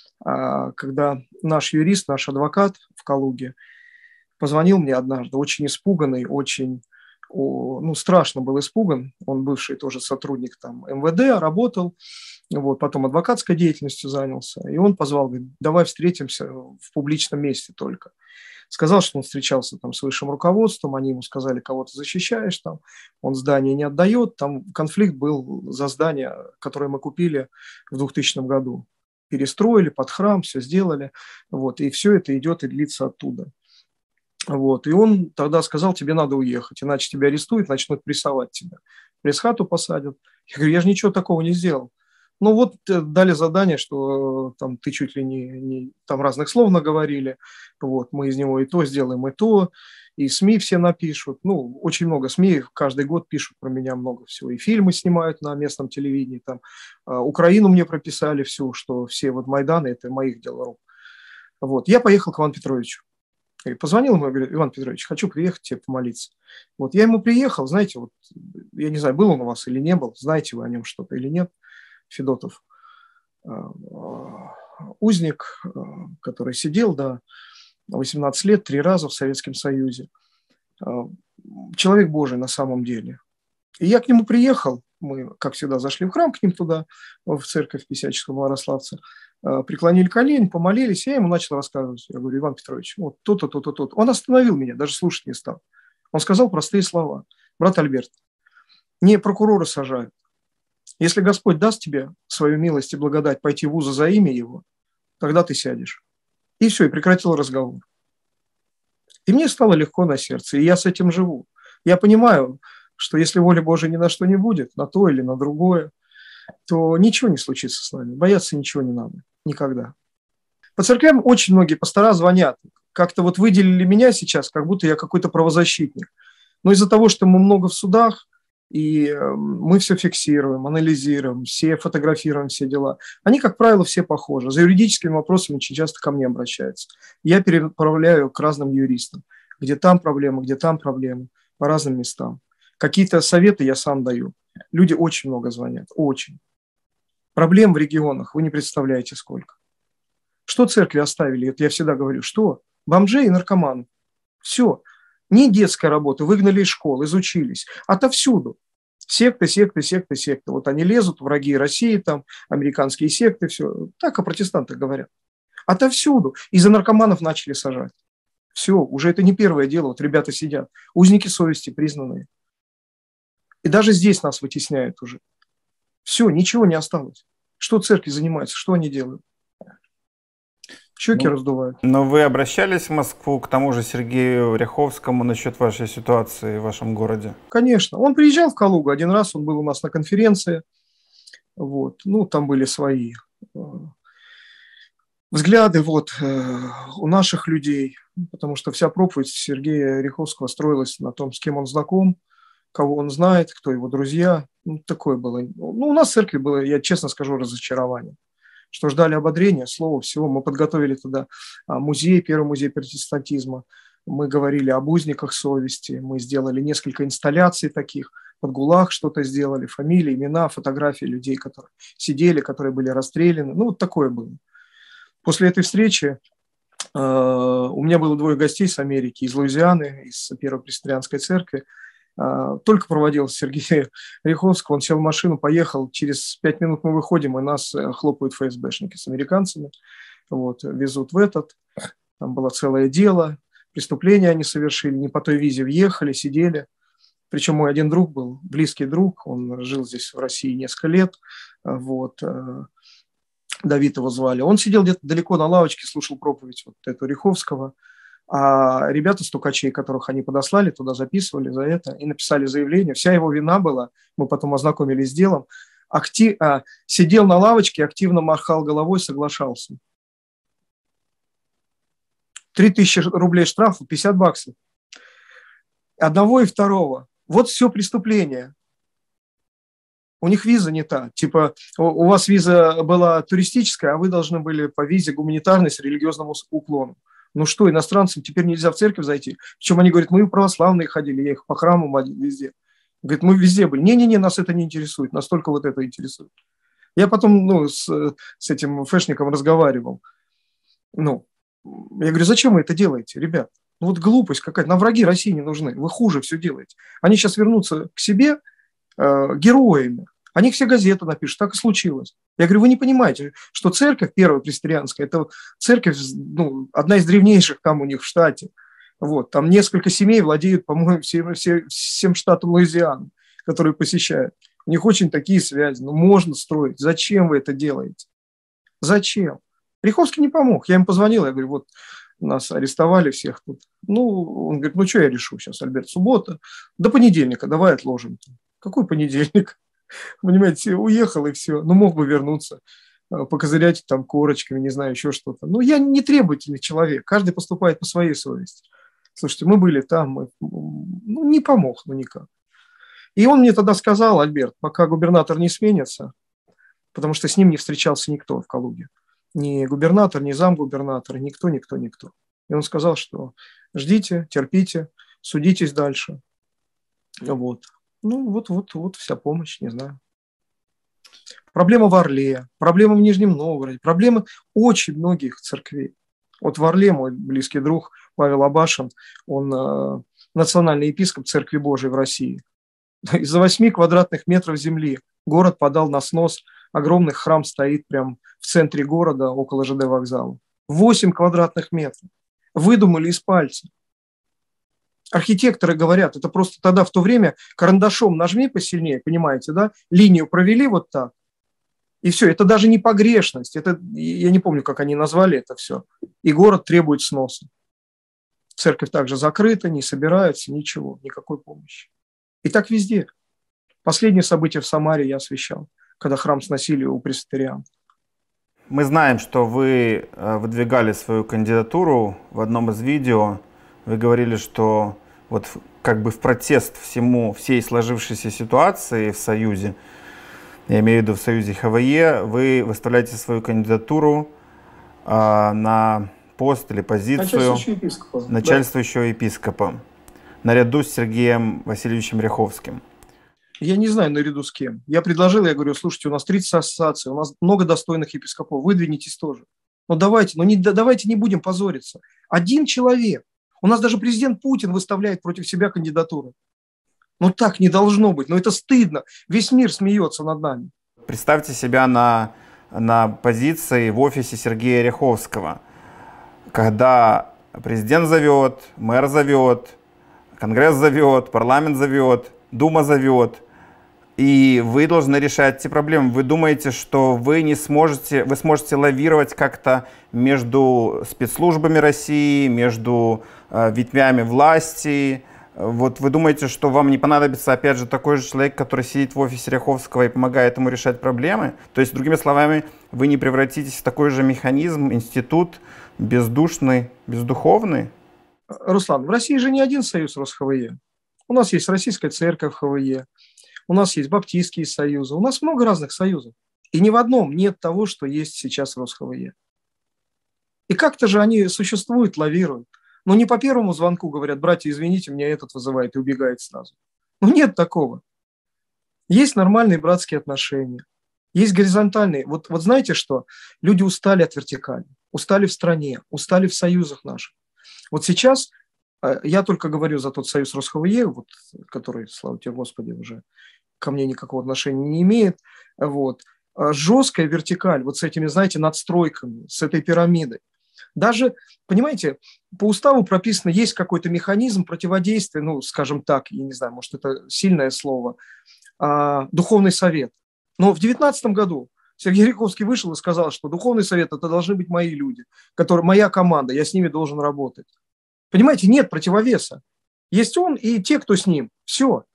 когда наш юрист, наш адвокат в Калуге позвонил мне однажды, очень испуганный, очень... ну, страшно был испуган, он бывший тоже сотрудник там эм вэ дэ, работал, вот, потом адвокатской деятельностью занялся, и он позвал, говорит, давай встретимся в публичном месте только. Сказал, что он встречался там с высшим руководством, они ему сказали, кого ты защищаешь, там, он здание не отдает, там конфликт был за здание, которое мы купили в двухтысячном году, перестроили под храм, все сделали, вот, и все это идет и длится оттуда. Вот. И он тогда сказал, тебе надо уехать, иначе тебя арестуют, начнут прессовать тебя. Пресс-хату посадят. Я говорю, я же ничего такого не сделал. Ну вот дали задание, что там ты чуть ли не, не там разных слов наговорили, вот, мы из него и то сделаем, и то, и СМИ все напишут. Ну, очень много СМИ каждый год пишут про меня много всего. И фильмы снимают на местном телевидении. Там, Украину мне прописали всю, что все вот Майданы – это моих дел рук. Вот. Я поехал к Ивану Петровичу. Я позвонил ему, говорю, Иван Петрович, хочу приехать тебе помолиться. Вот я ему приехал, знаете, вот, я не знаю, был он у вас или не был, знаете вы о нем что-то или нет, Федотов, узник, который сидел, да, восемнадцать лет, три раза в Советском Союзе. Человек Божий на самом деле. И я к нему приехал, мы, как всегда, зашли в храм к ним туда, в церковь Писяческого Малорославца, преклонили колени, помолились, я ему начал рассказывать. Я говорю, Иван Петрович, вот то-то, то-то, то-то. Он остановил меня, даже слушать не стал. Он сказал простые слова. Брат Альберт, не прокуроры сажают. Если Господь даст тебе свою милость и благодать пойти в вузы за имя Его, тогда ты сядешь. И все, и прекратил разговор. И мне стало легко на сердце, и я с этим живу. Я понимаю, что если воля Божия ни на что не будет, на то или на другое, то ничего не случится с нами. Бояться ничего не надо. Никогда. По церквям очень многие пастора звонят. Как-то вот выделили меня сейчас, как будто я какой-то правозащитник. Но из-за того, что мы много в судах, и мы все фиксируем, анализируем, все фотографируем, все дела, они, как правило, все похожи. За юридическими вопросами очень часто ко мне обращаются. Я переправляю к разным юристам. Где там проблемы, где там проблемы, по разным местам. Какие-то советы я сам даю. Люди очень много звонят, очень. Проблем в регионах вы не представляете сколько. Что церкви оставили? Это я всегда говорю, что? Бомжей и наркоманов. Все. Не детская работа, выгнали из школ, изучились. Отовсюду. Секты, секты, секты, секты. Вот они лезут, враги России, там, американские секты, все. Так о протестантах говорят. Отовсюду. Из-за наркоманов начали сажать. Все, уже это не первое дело. Вот ребята сидят. Узники совести признанные. И даже здесь нас вытесняют уже. Все, ничего не осталось. Что церкви занимаются, что они делают? Щеки ну, раздувают. Но вы обращались в Москву к тому же Сергею Ряховскому насчет вашей ситуации в вашем городе? Конечно. Он приезжал в Калугу один раз, он был у нас на конференции. Вот. Ну, там были свои э, взгляды вот, э, у наших людей, потому что вся проповедь Сергея Ряховского строилась на том, с кем он знаком, кого он знает, кто его друзья. Ну, такое было. Ну, у нас в церкви было, я честно скажу, разочарование. Что ждали ободрения, слова всего. Мы подготовили туда музей, первый музей протестантизма. Мы говорили об узниках совести. Мы сделали несколько инсталляций таких. Под ГУЛАГ что-то сделали. Фамилии, имена, фотографии людей, которые сидели, которые были расстреляны. Ну, вот такое было. После этой встречи э, у меня было двое гостей с Америки, из Луизианы, из Первой Пресвитерианской церкви. Только проводил Сергея Ряховского, он сел в машину, поехал, через пять минут мы выходим, и нас хлопают ФСБшники с американцами, вот, везут в этот, там было целое дело, преступление они совершили, не по той визе въехали, сидели, причем мой один друг был, близкий друг, он жил здесь в России несколько лет, вот, Давид его звали, он сидел где-то далеко на лавочке, слушал проповедь вот эту Ряховского. А ребята стукачей, которых они подослали, туда записывали за это и написали заявление. Вся его вина была, мы потом ознакомились с делом. Актив, а, сидел на лавочке, активно махал головой, соглашался. Три тысячи рублей штрафа, пятьдесят баксов. Одного и второго. Вот все преступление. У них виза не та. Типа у вас виза была туристическая, а вы должны были по визе гуманитарной с религиозным уклоном. Ну что, иностранцам теперь нельзя в церковь зайти? Причем они говорят, мы православные ходили, я их по храмам водил везде. Говорят, мы везде были. Не-не-не, нас это не интересует, нас только вот это интересует. Я потом ну, с, с этим фэшником разговаривал. Ну, я говорю, зачем вы это делаете, ребят? Ну вот глупость какая-то, нам враги России не нужны, вы хуже все делаете. Они сейчас вернутся к себе э, героями. О них все газеты напишут, так и случилось. Я говорю, вы не понимаете, что церковь Первая Пресвитерианская, это церковь, ну, одна из древнейших там у них в штате. Вот, там несколько семей владеют, по-моему, всем, всем, всем штатом Луизианы, которые посещают. У них очень такие связи. Ну, можно строить. Зачем вы это делаете? Зачем? Ряховский не помог. Я им позвонил, я говорю, вот нас арестовали всех тут. Ну, он говорит, ну, что я решу сейчас, Альберт, суббота. До понедельника давай отложим. Какой понедельник? Понимаете, уехал и все. Ну, мог бы вернуться, покозырять там корочками, не знаю, еще что-то. Ну, я не требовательный человек. Каждый поступает по своей совести. Слушайте, мы были там, мы, ну, не помог, ну, никак. И он мне тогда сказал, Альберт, пока губернатор не сменится, потому что с ним не встречался никто в Калуге. Ни губернатор, ни замгубернатор, никто, никто, никто. И он сказал, что ждите, терпите, судитесь дальше. Вот. Ну, вот, вот, вот вся помощь, не знаю. Проблема в Орле, проблема в Нижнем Новгороде, проблемы очень многих церквей. Вот в Орле мой близкий друг Павел Абашин, он э, национальный епископ Церкви Божией в России. Из-за восьми квадратных метров земли город подал на снос, огромный храм стоит прямо в центре города, около ЖД вокзала. Восемь квадратных метров. Выдумали из пальца. Архитекторы говорят, это просто тогда в то время карандашом нажми посильнее, понимаете, да? Линию провели вот так. И все, это даже не погрешность. Это, я не помню, как они назвали это все. И город требует сноса. Церковь также закрыта, не собирается, ничего, никакой помощи. И так везде. Последнее событие в Самаре я освещал, когда храм сносили у пресвитериан. Мы знаем, что вы выдвигали свою кандидатуру в одном из видео. Вы говорили, что вот как бы в протест всему, всей сложившейся ситуации в Союзе, я имею в виду в Союзе ХВЕ, вы выставляете свою кандидатуру э, на пост или позицию начальствующего епископа, начальствующего да. епископа наряду с Сергеем Васильевичем Ряховским. Я не знаю, наряду с кем. Я предложил, я говорю, слушайте, у нас тридцать ассоциаций, у нас много достойных епископов, выдвинитесь тоже. Но давайте, но не, давайте не будем позориться. Один человек. У нас даже президент Путин выставляет против себя кандидатуру. Ну так не должно быть, ну это стыдно. Весь мир смеется над нами. Представьте себя на, на позиции в офисе Сергея Ряховского, когда президент зовет, мэр зовет, Конгресс зовет, парламент зовет, Дума зовет, и вы должны решать эти проблемы. Вы думаете, что вы не сможете, вы сможете лавировать как-то между спецслужбами России, между э, ветвями власти? Вот вы думаете, что вам не понадобится, опять же, такой же человек, который сидит в офисе Ряховского и помогает ему решать проблемы? То есть, другими словами, вы не превратитесь в такой же механизм, институт бездушный, бездуховный? Руслан, в России же не один союз РосХВЕ. У нас есть Российская церковь ХВЕ, у нас есть баптистские союзы, у нас много разных союзов. И ни в одном нет того, что есть сейчас в РосХВЕ. И как-то же они существуют, лавируют. Но не по первому звонку говорят: братья, извините, меня этот вызывает, и убегает сразу. Ну нет такого. Есть нормальные братские отношения. Есть горизонтальные. Вот, вот знаете что? Люди устали от вертикали, устали в стране, устали в союзах наших. Вот сейчас я только говорю за тот союз РосХВЕ, вот, который, слава тебе Господи, уже ко мне никакого отношения не имеет. Вот. Жесткая вертикаль, вот с этими, знаете, надстройками, с этой пирамидой. Даже, понимаете, по уставу прописано, есть какой-то механизм противодействия, ну, скажем так, я не знаю, может, это сильное слово, а, духовный совет. Но в девятнадцатом году Сергей Ряковский вышел и сказал, что духовный совет – это должны быть мои люди, которые, моя команда, я с ними должен работать. Понимаете, нет противовеса. Есть он и те, кто с ним. Все.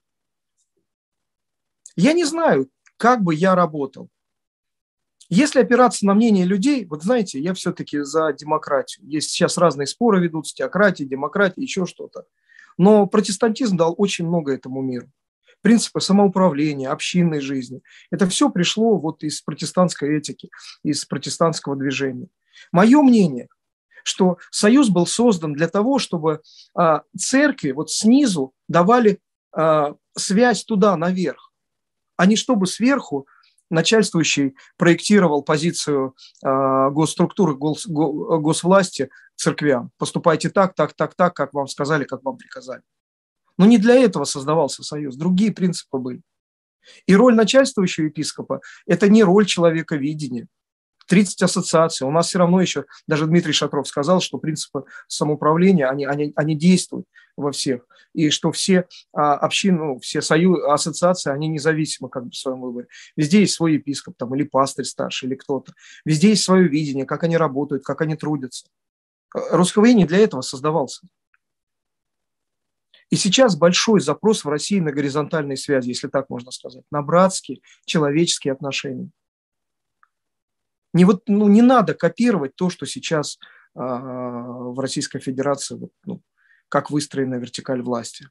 Я не знаю, как бы я работал. Если опираться на мнение людей, вот знаете, я все-таки за демократию. Есть сейчас разные споры ведутся, теократия, демократия, еще что-то. Но протестантизм дал очень много этому миру. Принципы самоуправления, общинной жизни. Это все пришло вот из протестантской этики, из протестантского движения. Мое мнение, что союз был создан для того, чтобы а, церкви вот снизу давали а, связь туда, наверх, а не чтобы сверху начальствующий проектировал позицию э, госструктуры, гос, го, госвласти церквям. Поступайте так, так, так, так, как вам сказали, как вам приказали. Но не для этого создавался союз. Другие принципы были. И роль начальствующего епископа – это не роль человековидения. тридцать ассоциаций. У нас все равно еще, даже Дмитрий Шатров сказал, что принципы самоуправления, они, они, они действуют во всех. И что все а, общины, ну, все союзы, ассоциации, они независимы как бы в своем выборе. Везде есть свой епископ там, или пастырь старший, или кто-то. Везде есть свое видение, как они работают, как они трудятся. РосХВЕ не для этого создавался. И сейчас большой запрос в России на горизонтальные связи, если так можно сказать, на братские, человеческие отношения. Не, вот, ну, не надо копировать то, что сейчас э, в Российской Федерации, вот, ну, как выстроена вертикаль власти.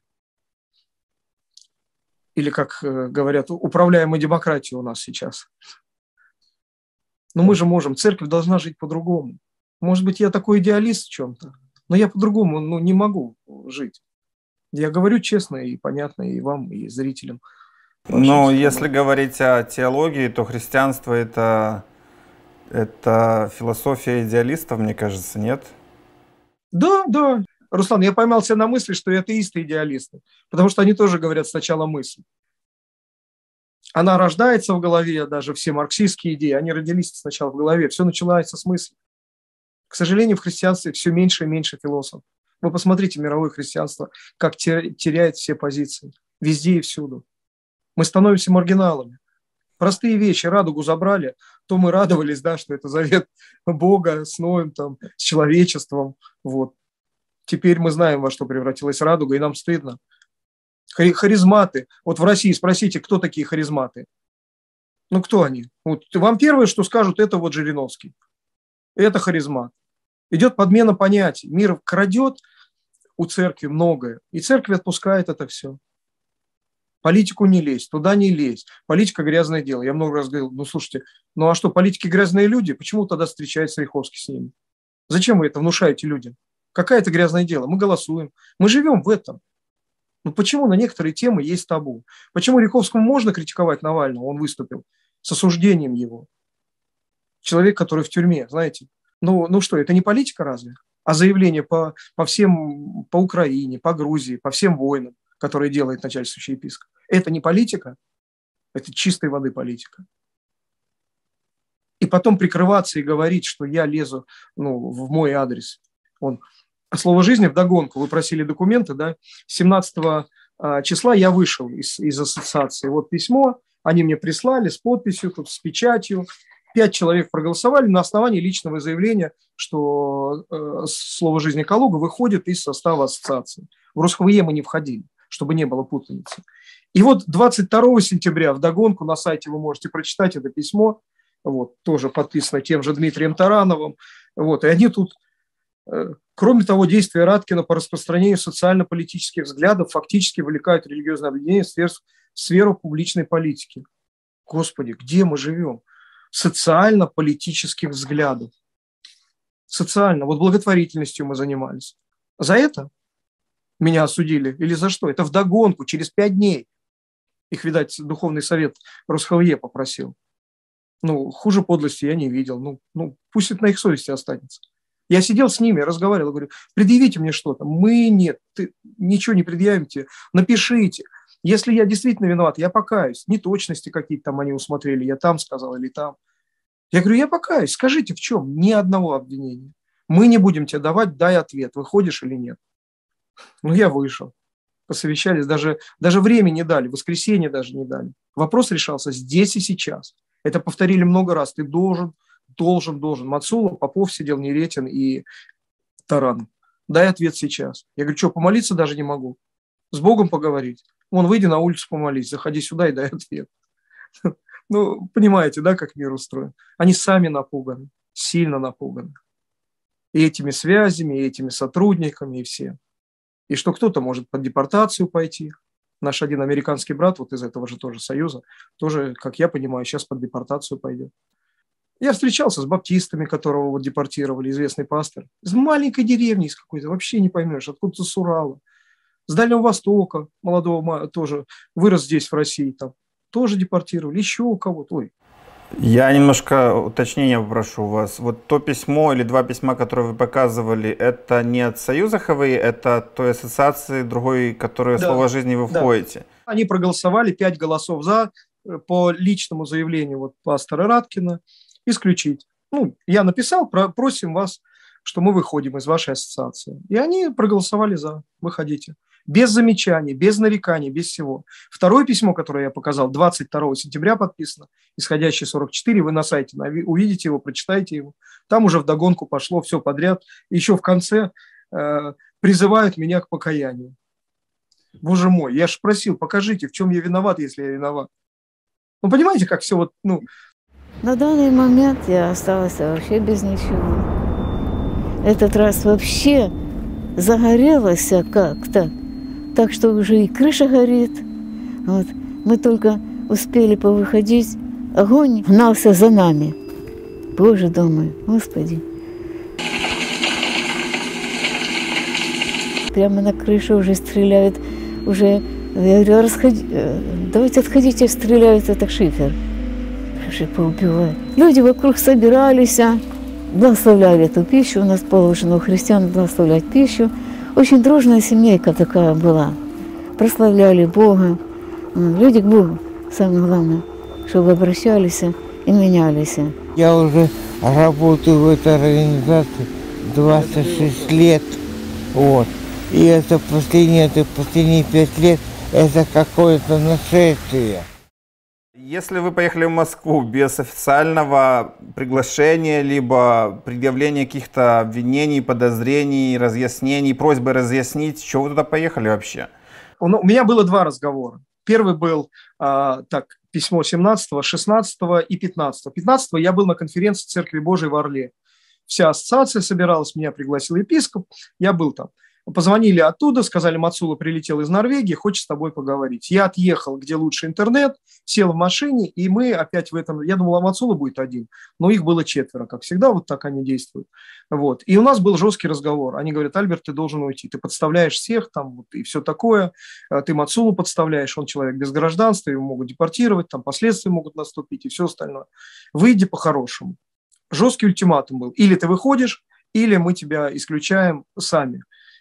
Или, как э, говорят, управляемая демократия у нас сейчас. Но мы же можем, церковь должна жить по-другому. Может быть, я такой идеалист в чем-то, но я по-другому ну, не могу жить. Я говорю честно и понятно и вам, и зрителям. Но если говорить о теологии, то христианство – это... Это философия идеалистов, мне кажется, нет? Да, да. Руслан, я поймал себя на мысли, что и атеисты идеалисты, потому что они тоже говорят сначала мысль. Она рождается в голове, даже все марксистские идеи, они родились сначала в голове, все начинается с мысли. К сожалению, в христианстве все меньше и меньше философов. Вы посмотрите мировое христианство, как теряет все позиции, везде и всюду. Мы становимся маргиналами. Простые вещи, радугу забрали, то мы радовались, да, что это завет Бога с Ноем, там, с человечеством. Вот. Теперь мы знаем, во что превратилась радуга, и нам стыдно. Харизматы. Вот в России спросите, кто такие харизматы? Ну, кто они? Вот вам первое, что скажут, это вот Жириновский. Это харизмат. Идет подмена понятий. Мир крадет у церкви многое, и церковь отпускает это все. Политику не лезь, туда не лезь. Политика – грязное дело. Я много раз говорил, ну, слушайте, ну а что, политики грязные люди? Почему тогда встречается Ряховский с ними? Зачем вы это внушаете людям? Какое это грязное дело? Мы голосуем. Мы живем в этом. Ну почему на некоторые темы есть табу? Почему Ряховскому можно критиковать Навального? Он выступил с осуждением его. Человек, который в тюрьме, знаете. Ну, ну что, это не политика разве? А заявление по, по всем, по Украине, по Грузии, по всем войнам, которые делает начальствующий епископ. Это не политика, это чистой воды политика. И потом прикрываться и говорить, что я лезу ну, в мой адрес. Он, слово жизни вдогонку, вы просили документы, да? семнадцатого числа я вышел из, из ассоциации. Вот письмо, они мне прислали с подписью, тут, с печатью. Пять человек проголосовали на основании личного заявления, что э, слово жизни Калуга выходит из состава ассоциации. В РосХВЕ мы не входили, чтобы не было путаницы. И вот двадцать второго сентября вдогонку на сайте вы можете прочитать это письмо, вот, тоже подписано тем же Дмитрием Тарановым. Вот, и они тут, э, кроме того, действия Раткина по распространению социально-политических взглядов фактически вовлекают религиозное объединение в сферу, в сферу публичной политики. Господи, где мы живем? Социально-политических взглядов. Социально. Вот благотворительностью мы занимались. За это меня осудили или за что? Это вдогонку, через пять дней. Их, видать, Духовный совет РосХВЕ попросил. Ну, хуже подлости я не видел. Ну, ну, пусть это на их совести останется. Я сидел с ними, разговаривал, говорю, предъявите мне что-то. Мы нет, ты, ничего не предъявите, напишите. Если я действительно виноват, я покаюсь. Неточности какие-то там они усмотрели, я там сказал или там. Я говорю, я покаюсь, скажите, в чем? Ни одного обвинения. Мы не будем тебе давать, дай ответ, выходишь или нет. Ну, я вышел. Посовещались, даже, даже время не дали, воскресенье даже не дали. Вопрос решался здесь и сейчас. Это повторили много раз. Ты должен, должен, должен. Мацула, Попов сидел, Неретин и Таран. Дай ответ сейчас. Я говорю, что, помолиться даже не могу? С Богом поговорить? Вон, выйди на улицу помолись, заходи сюда и дай ответ. Ну, понимаете, да, как мир устроен? Они сами напуганы, сильно напуганы. И этими связями, и этими сотрудниками, и всем. И что кто-то может под депортацию пойти. Наш один американский брат, вот из этого же тоже союза, тоже, как я понимаю, сейчас под депортацию пойдет. Я встречался с баптистами, которого вот депортировали, известный пастор. Из маленькой деревни, из какой-то, вообще не поймешь, откуда-то с Урала. С Дальнего Востока, молодого тоже, вырос здесь, в России, там, тоже депортировали, еще у кого-то. Ой. Я немножко уточнения попрошу у вас. Вот то письмо или два письма, которые вы показывали, это не от Союза ХВЕ, это той ассоциации другой, которой Да, «Слово жизни» вы да. входите. Они проголосовали, пять голосов за, по личному заявлению вот, пастора Радкина, исключить. Ну, я написал, про, просим вас, что мы выходим из вашей ассоциации. И они проголосовали за, выходите. Без замечаний, без нареканий, без всего. Второе письмо, которое я показал, двадцать второго сентября подписано, исходящее сорок четыре, вы на сайте увидите его, прочитайте его. Там уже вдогонку пошло все подряд. Еще в конце э, призывают меня к покаянию. Боже мой, я же просил, покажите, в чем я виноват, если я виноват. Ну, понимаете, как все вот, ну... На данный момент я осталась вообще без ничего. Этот раз вообще загорелась как-то. Так что уже и крыша горит. Вот. Мы только успели повыходить. Огонь гнался за нами. Боже, думаю, Господи. Прямо на крышу уже стреляют. Уже, я говорю, расходи, давайте отходите, стреляют, это шифер. Уже поубивают. Люди вокруг собирались, благословляли эту пищу. У нас положено у христиан благословлять пищу. Очень дружная семейка такая была. Прославляли Бога. Люди к Богу, самое главное, чтобы обращались и менялись. Я уже работаю в этой организации двадцать шесть лет. Вот. И это последние, это последние пять лет, это какое-то нашествие. Если вы поехали в Москву без официального приглашения, либо предъявления каких-то обвинений, подозрений, разъяснений, просьбы разъяснить, чего вы туда поехали вообще? У меня было два разговора. Первый был а, так, письмо семнадцатого, шестнадцатого и пятнадцатого. пятнадцатого я был на конференции Церкви Божией в Орле. Вся ассоциация собиралась, меня пригласил епископ, я был там. Позвонили оттуда, сказали, Мацула прилетел из Норвегии, хочет с тобой поговорить. Я отъехал, где лучше интернет, сел в машине, и мы опять в этом... Я думал, а Мацула будет один, но их было четверо, как всегда, вот так они действуют. Вот. И у нас был жесткий разговор. Они говорят, Альберт, ты должен уйти, ты подставляешь всех там вот, и все такое, ты Мацулу подставляешь, он человек без гражданства, его могут депортировать, там последствия могут наступить и все остальное. Выйди по-хорошему. Жесткий ультиматум был. Или ты выходишь, или мы тебя исключаем сами.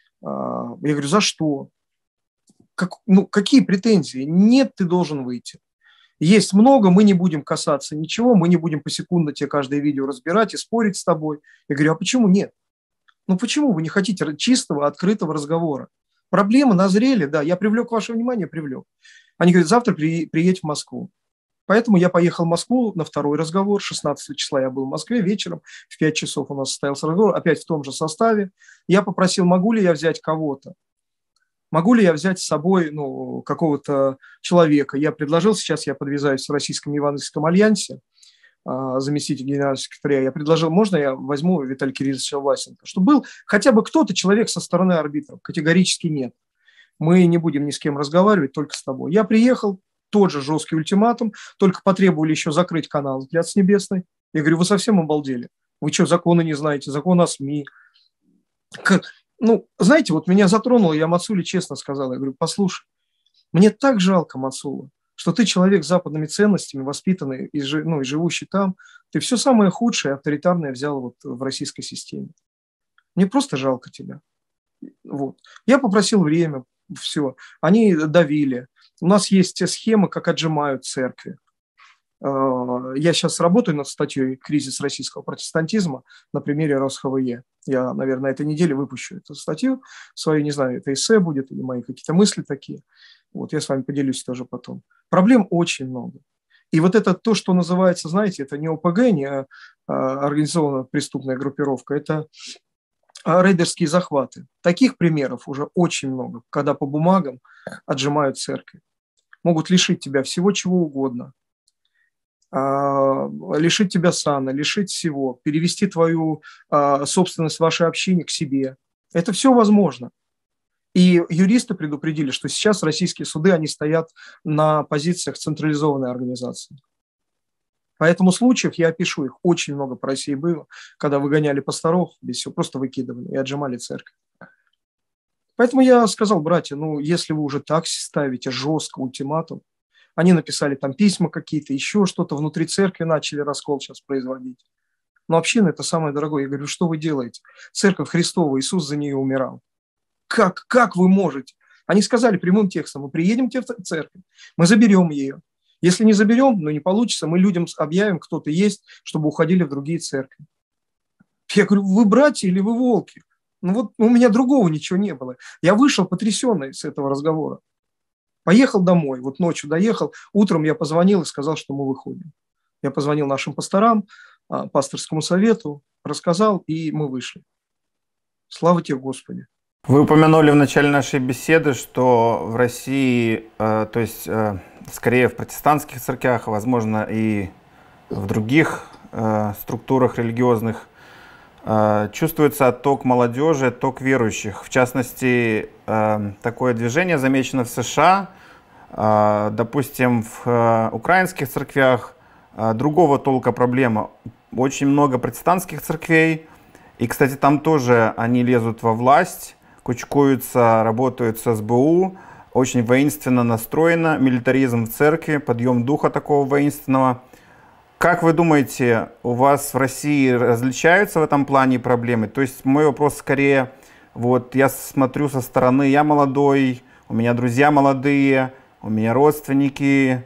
Я говорю, за что? Как, ну, какие претензии? Нет, ты должен выйти. Есть много, мы не будем касаться ничего, мы не будем посекундно тебе каждое видео разбирать и спорить с тобой. Я говорю, а почему нет? Ну почему вы не хотите чистого, открытого разговора? Проблемы назрели, да, я привлек ваше внимание, привлек. Они говорят, завтра при, приедь в Москву. Поэтому я поехал в Москву на второй разговор. шестнадцатого числа я был в Москве вечером. В пять часов у нас состоялся разговор. Опять в том же составе. Я попросил, могу ли я взять кого-то. Могу ли я взять с собой ну, какого-то человека. Я предложил, сейчас я подвязаюсь в Российском Евангельском альянсе, заместитель генерального секретаря. Я предложил, можно я возьму Виталия Кирилловича Власенко. Чтобы был хотя бы кто-то, человек со стороны арбитров. Категорически нет. Мы не будем ни с кем разговаривать, только с тобой. Я приехал. тот же жесткий ультиматум, только потребовали еще закрыть канал «Взгляд с небесной». Я говорю, вы совсем обалдели? Вы что, законы не знаете, закон о СМИ? Ну, знаете, вот меня затронуло, я Мацуле честно сказал, я говорю, послушай, мне так жалко, Мацула, что ты человек с западными ценностями, воспитанный и, ну, и живущий там, ты все самое худшее, авторитарное взял вот в российской системе. Мне просто жалко тебя. Вот. Я попросил время, все. Они давили. У нас есть схемы, как отжимают церкви. Я сейчас работаю над статьей «Кризис российского протестантизма» на примере РосХВЕ. Я, наверное, на этой неделе выпущу эту статью свою, не знаю, это эссе будет или мои какие-то мысли такие. Вот я с вами поделюсь тоже потом. Проблем очень много. И вот это то, что называется, знаете, это не ОПГ, не а, организованная преступная группировка, это рейдерские захваты. Таких примеров уже очень много, когда по бумагам отжимают церкви. Могут лишить тебя всего чего угодно. Лишить тебя сана, лишить всего, перевести твою собственность вашей общине к себе. Это все возможно. И юристы предупредили, что сейчас российские суды, они стоят на позициях централизованной организации. Поэтому случаев, я опишу их, очень много по России было, когда выгоняли пасторов, без всего, просто выкидывали и отжимали церковь. Поэтому я сказал, братья, ну, если вы уже так ставите жестко ультиматум, они написали там письма какие-то, еще что-то, внутри церкви начали раскол сейчас производить. Но община – это самое дорогое. Я говорю, что вы делаете? Церковь Христова, Иисус за нее умирал. Как, как вы можете? Они сказали прямым текстом, мы приедем в церковь, мы заберем ее. Если не заберем, ну не получится, мы людям объявим, кто ты есть, чтобы уходили в другие церкви. Я говорю, вы братья или вы волки? Ну вот у меня другого ничего не было. Я вышел потрясенный с этого разговора. Поехал домой, вот ночью доехал, утром я позвонил и сказал, что мы выходим. Я позвонил нашим пасторам, пасторскому совету, рассказал, и мы вышли. Слава тебе, Господи. Вы упомянули в начале нашей беседы, что в России, э, то есть э, скорее в протестантских церквях, возможно, и в других э, структурах религиозных, э, чувствуется отток молодежи, отток верующих. В частности, э, такое движение замечено в США. Э, допустим, в э, украинских церквях э, другого толка проблема. Очень много протестантских церквей, и, кстати, там тоже они лезут во власть, кучкуются, работают с СБУ, очень воинственно настроено, милитаризм в церкви, подъем духа такого воинственного. Как вы думаете, у вас в России различаются в этом плане проблемы? То есть мой вопрос скорее, вот я смотрю со стороны, я молодой, у меня друзья молодые, у меня родственники,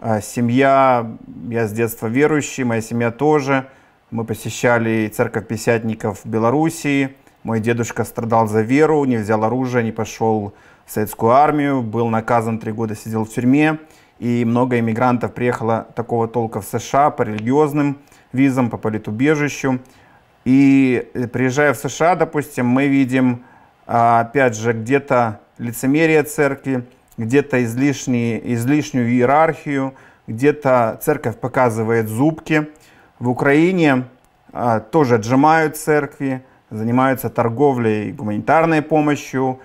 семья, я с детства верующий, моя семья тоже. Мы посещали церковь Пятидесятников в Белоруссии. Мой дедушка страдал за веру, не взял оружие, не пошел в советскую армию, был наказан, три года сидел в тюрьме. И много иммигрантов приехало такого толка в США по религиозным визам, по политубежищу. И приезжая в США, допустим, мы видим, опять же, где-то лицемерие церкви, где-то излишнюю, излишнюю иерархию, где-то церковь показывает зубки. В Украине тоже отжимают церкви, занимаются торговлей гуманитарной помощью,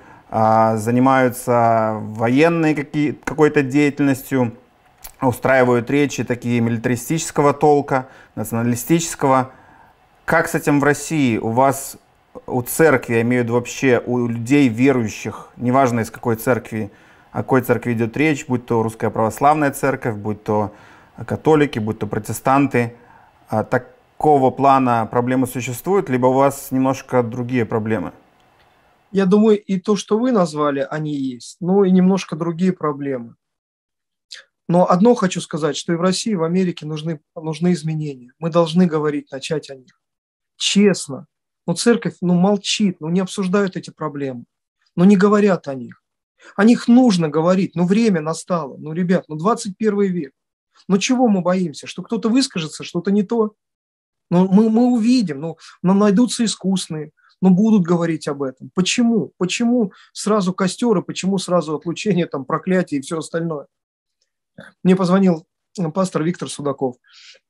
занимаются военной какой-то деятельностью, устраивают речи такие милитаристического толка, националистического. Как с этим в России? У вас, у церкви, я имею в виду вообще, у людей верующих, неважно из какой церкви, о какой церкви идет речь, будь то Русская Православная Церковь, будь то католики, будь то протестанты, такого плана проблемы существуют, либо у вас немножко другие проблемы? Я думаю, и то, что вы назвали, они есть, но и немножко другие проблемы. Но одно хочу сказать, что и в России, и в Америке нужны, нужны изменения. Мы должны говорить, начать о них. Честно. Но церковь ну, молчит, ну, не обсуждают эти проблемы, но не говорят о них. О них нужно говорить, но время настало. Ну, ребят, ну двадцать первый век. Ну чего мы боимся? Что кто-то выскажется, что-то не то? Но мы, мы увидим, ну, но найдутся искусные, но будут говорить об этом. Почему? Почему сразу костер и почему сразу отлучение, там, проклятие и все остальное? Мне позвонил пастор Виктор Судаков.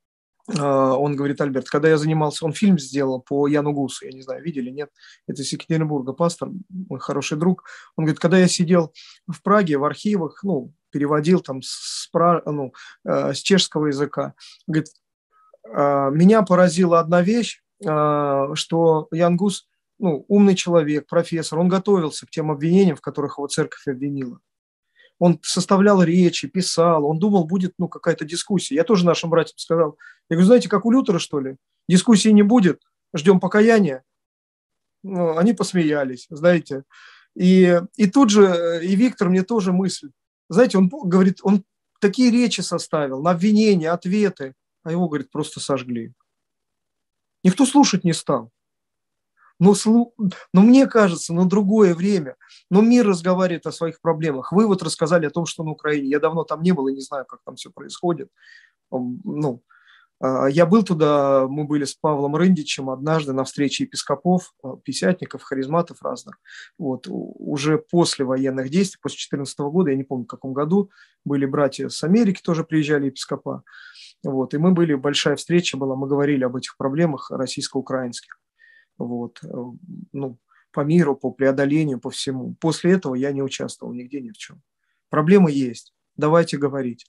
Он говорит: Альберт, когда я занимался, он фильм сделал по Яну Гусу, я не знаю, видели, нет, это из Екатеринбурга, пастор, мой хороший друг. Он говорит: когда я сидел в Праге в архивах, ну, переводил там с, ну, с чешского языка, говорит, меня поразила одна вещь, что Ян Гус, ну, умный человек, профессор, он готовился к тем обвинениям, в которых его церковь обвинила. Он составлял речи, писал, он думал, будет, ну, какая-то дискуссия. Я тоже нашим братьям сказал, я говорю: знаете, как у Лютера, что ли? Дискуссии не будет, ждем покаяния. Ну, они посмеялись, знаете. И, и тут же, и Виктор мне тоже мысль. Знаете, он говорит, он такие речи составил, на обвинения, ответы, а его, говорит, просто сожгли. Никто слушать не стал. Но, но мне кажется, на другое время. Но мир разговаривает о своих проблемах. Вы вот рассказали о том, что на Украине. Я давно там не был и не знаю, как там все происходит. Ну, я был туда, мы были с Павлом Рындичем однажды на встрече епископов, пятидесятников, харизматов разных. Вот, уже после военных действий, после две тысячи четырнадцатого года, я не помню, в каком году, были братья с Америки, тоже приезжали епископа. Вот, и мы были, большая встреча была, мы говорили об этих проблемах российско-украинских. Вот, ну, по миру, по преодолению, по всему. После этого я не участвовал нигде ни в чем. Проблемы есть. Давайте говорить.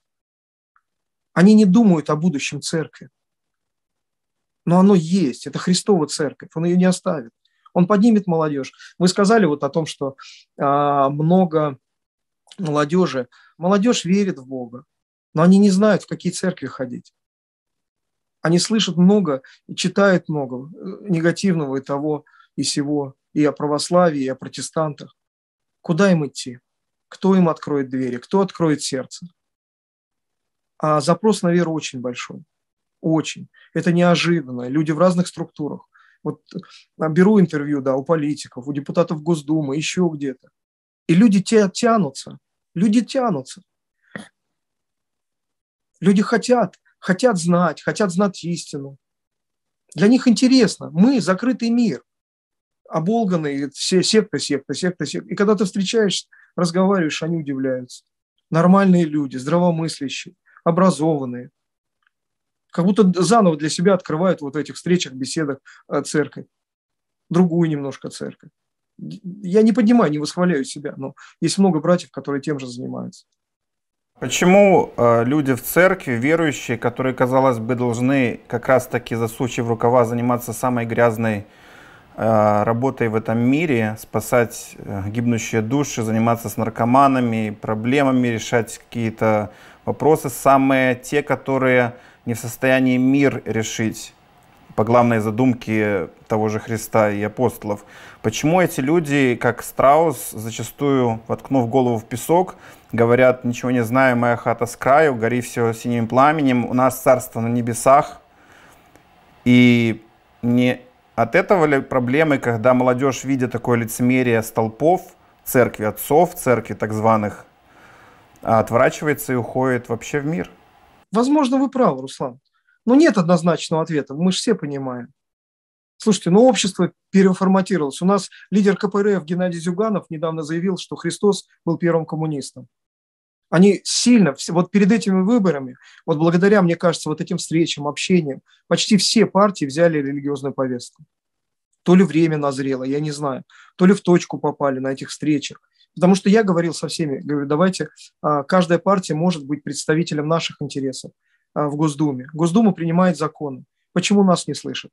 Они не думают о будущем церкви. Но оно есть. Это Христова церковь. Он ее не оставит. Он поднимет молодежь. Вы сказали вот о том, что а, много молодежи. Молодежь верит в Бога, но они не знают, в какие церкви ходить. Они слышат много и читают много негативного и того, и сего, и о православии, и о протестантах. Куда им идти? Кто им откроет двери? Кто откроет сердце? А запрос на веру очень большой. Очень. Это неожиданно. Люди в разных структурах. Вот беру интервью, да, у политиков, у депутатов Госдумы, еще где-то. И люди тянутся. Люди тянутся. Люди хотят. Хотят знать, хотят знать истину. Для них интересно. Мы – закрытый мир. Оболганные, все секта, секта, секта, секта. И когда ты встречаешься, разговариваешь, они удивляются. Нормальные люди, здравомыслящие, образованные. Как будто заново для себя открывают вот в этих встречах, беседах церковь. Другую немножко церковь. Я не поднимаю, не восхваляю себя, но есть много братьев, которые тем же занимаются. Почему э, люди в церкви, верующие, которые, казалось бы, должны как раз-таки, засучив рукава, заниматься самой грязной э, работой в этом мире, спасать э, гибнущие души, заниматься с наркоманами, проблемами, решать какие-то вопросы, самые те, которые не в состоянии мир решить по главной задумке того же Христа и апостолов? Почему эти люди, как страус, зачастую, воткнув голову в песок, говорят: ничего не знаю, моя хата с краю, гори все синим пламенем, у нас царство на небесах? И не от этого ли проблемы, когда молодежь, видя такое лицемерие столпов церкви, отцов церкви так званых, отворачивается и уходит вообще в мир? Возможно, вы правы, Руслан. Но нет однозначного ответа, мы же все понимаем. Слушайте, ну общество переформатировалось. У нас лидер ка пэ эр эф Геннадий Зюганов недавно заявил, что Христос был первым коммунистом. Они сильно, вот перед этими выборами, вот благодаря, мне кажется, вот этим встречам, общениям, почти все партии взяли религиозную повестку. То ли время назрело, я не знаю, то ли в точку попали на этих встречах. Потому что я говорил со всеми, говорю, давайте, каждая партия может быть представителем наших интересов в Госдуме. Госдума принимает законы. Почему нас не слышат?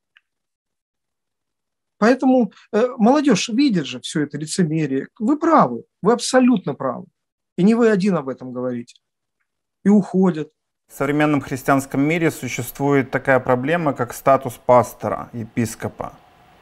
Поэтому э, молодежь видит же все это лицемерие. Вы правы, вы абсолютно правы. И не вы один об этом говорите. И уходят. В современном христианском мире существует такая проблема, как статус пастора, епископа.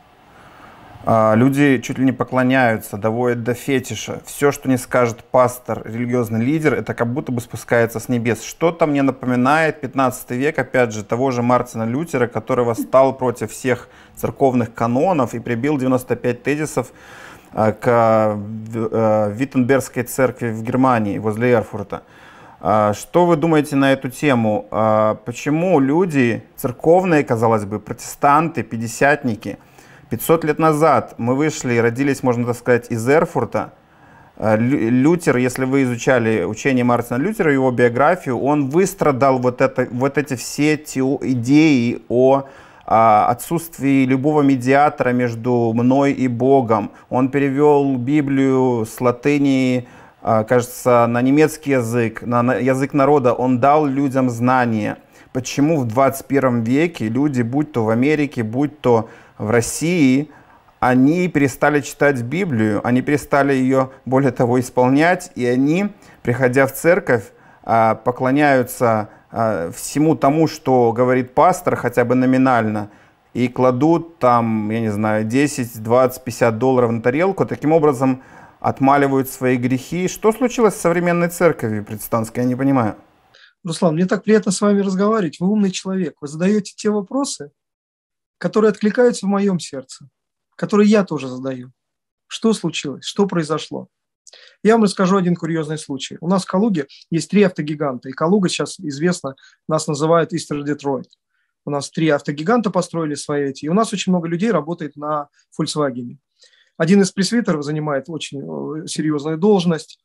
Люди чуть ли не поклоняются, доводят до фетиша. Все, что не скажет пастор, религиозный лидер, это как будто бы спускается с небес. Что-то мне напоминает пятнадцатый век, опять же, того же Мартина Лютера, который восстал против всех церковных канонов и прибил девяносто пять тезисов к Виттенбергской церкви в Германии, возле Эрфурта. Что вы думаете на эту тему? Почему люди, церковные, казалось бы, протестанты, пятидесятники, пятьсот лет назад мы вышли и родились, можно так сказать, из Эрфурта, Лютер, если вы изучали учение Мартина Лютера, его биографию, он выстрадал вот, это, вот эти все тео- идеи о отсутствии любого медиатора между мной и Богом. Он перевел Библию с латыни, кажется, на немецкий язык, на язык народа. Он дал людям знания. Почему в двадцать первом веке люди, будь то в Америке, будь то в России, они перестали читать Библию, они перестали ее, более того, исполнять, и они, приходя в церковь, поклоняются всему тому, что говорит пастор, хотя бы номинально, и кладут там, я не знаю, десять, двадцать, пятьдесят долларов на тарелку, таким образом отмаливают свои грехи. Что случилось с современной церковью протестантской, я не понимаю. Руслан, мне так приятно с вами разговаривать. Вы умный человек. Вы задаете те вопросы, которые откликаются в моем сердце, которые я тоже задаю. Что случилось? Что произошло? Я вам расскажу один курьезный случай. У нас в Калуге есть три автогиганта. И Калуга сейчас известно, нас называют Eastern Detroit. У нас три автогиганта построили свои эти. И у нас очень много людей работает на Volkswagen. Один из пресвитеров занимает очень серьезную должность.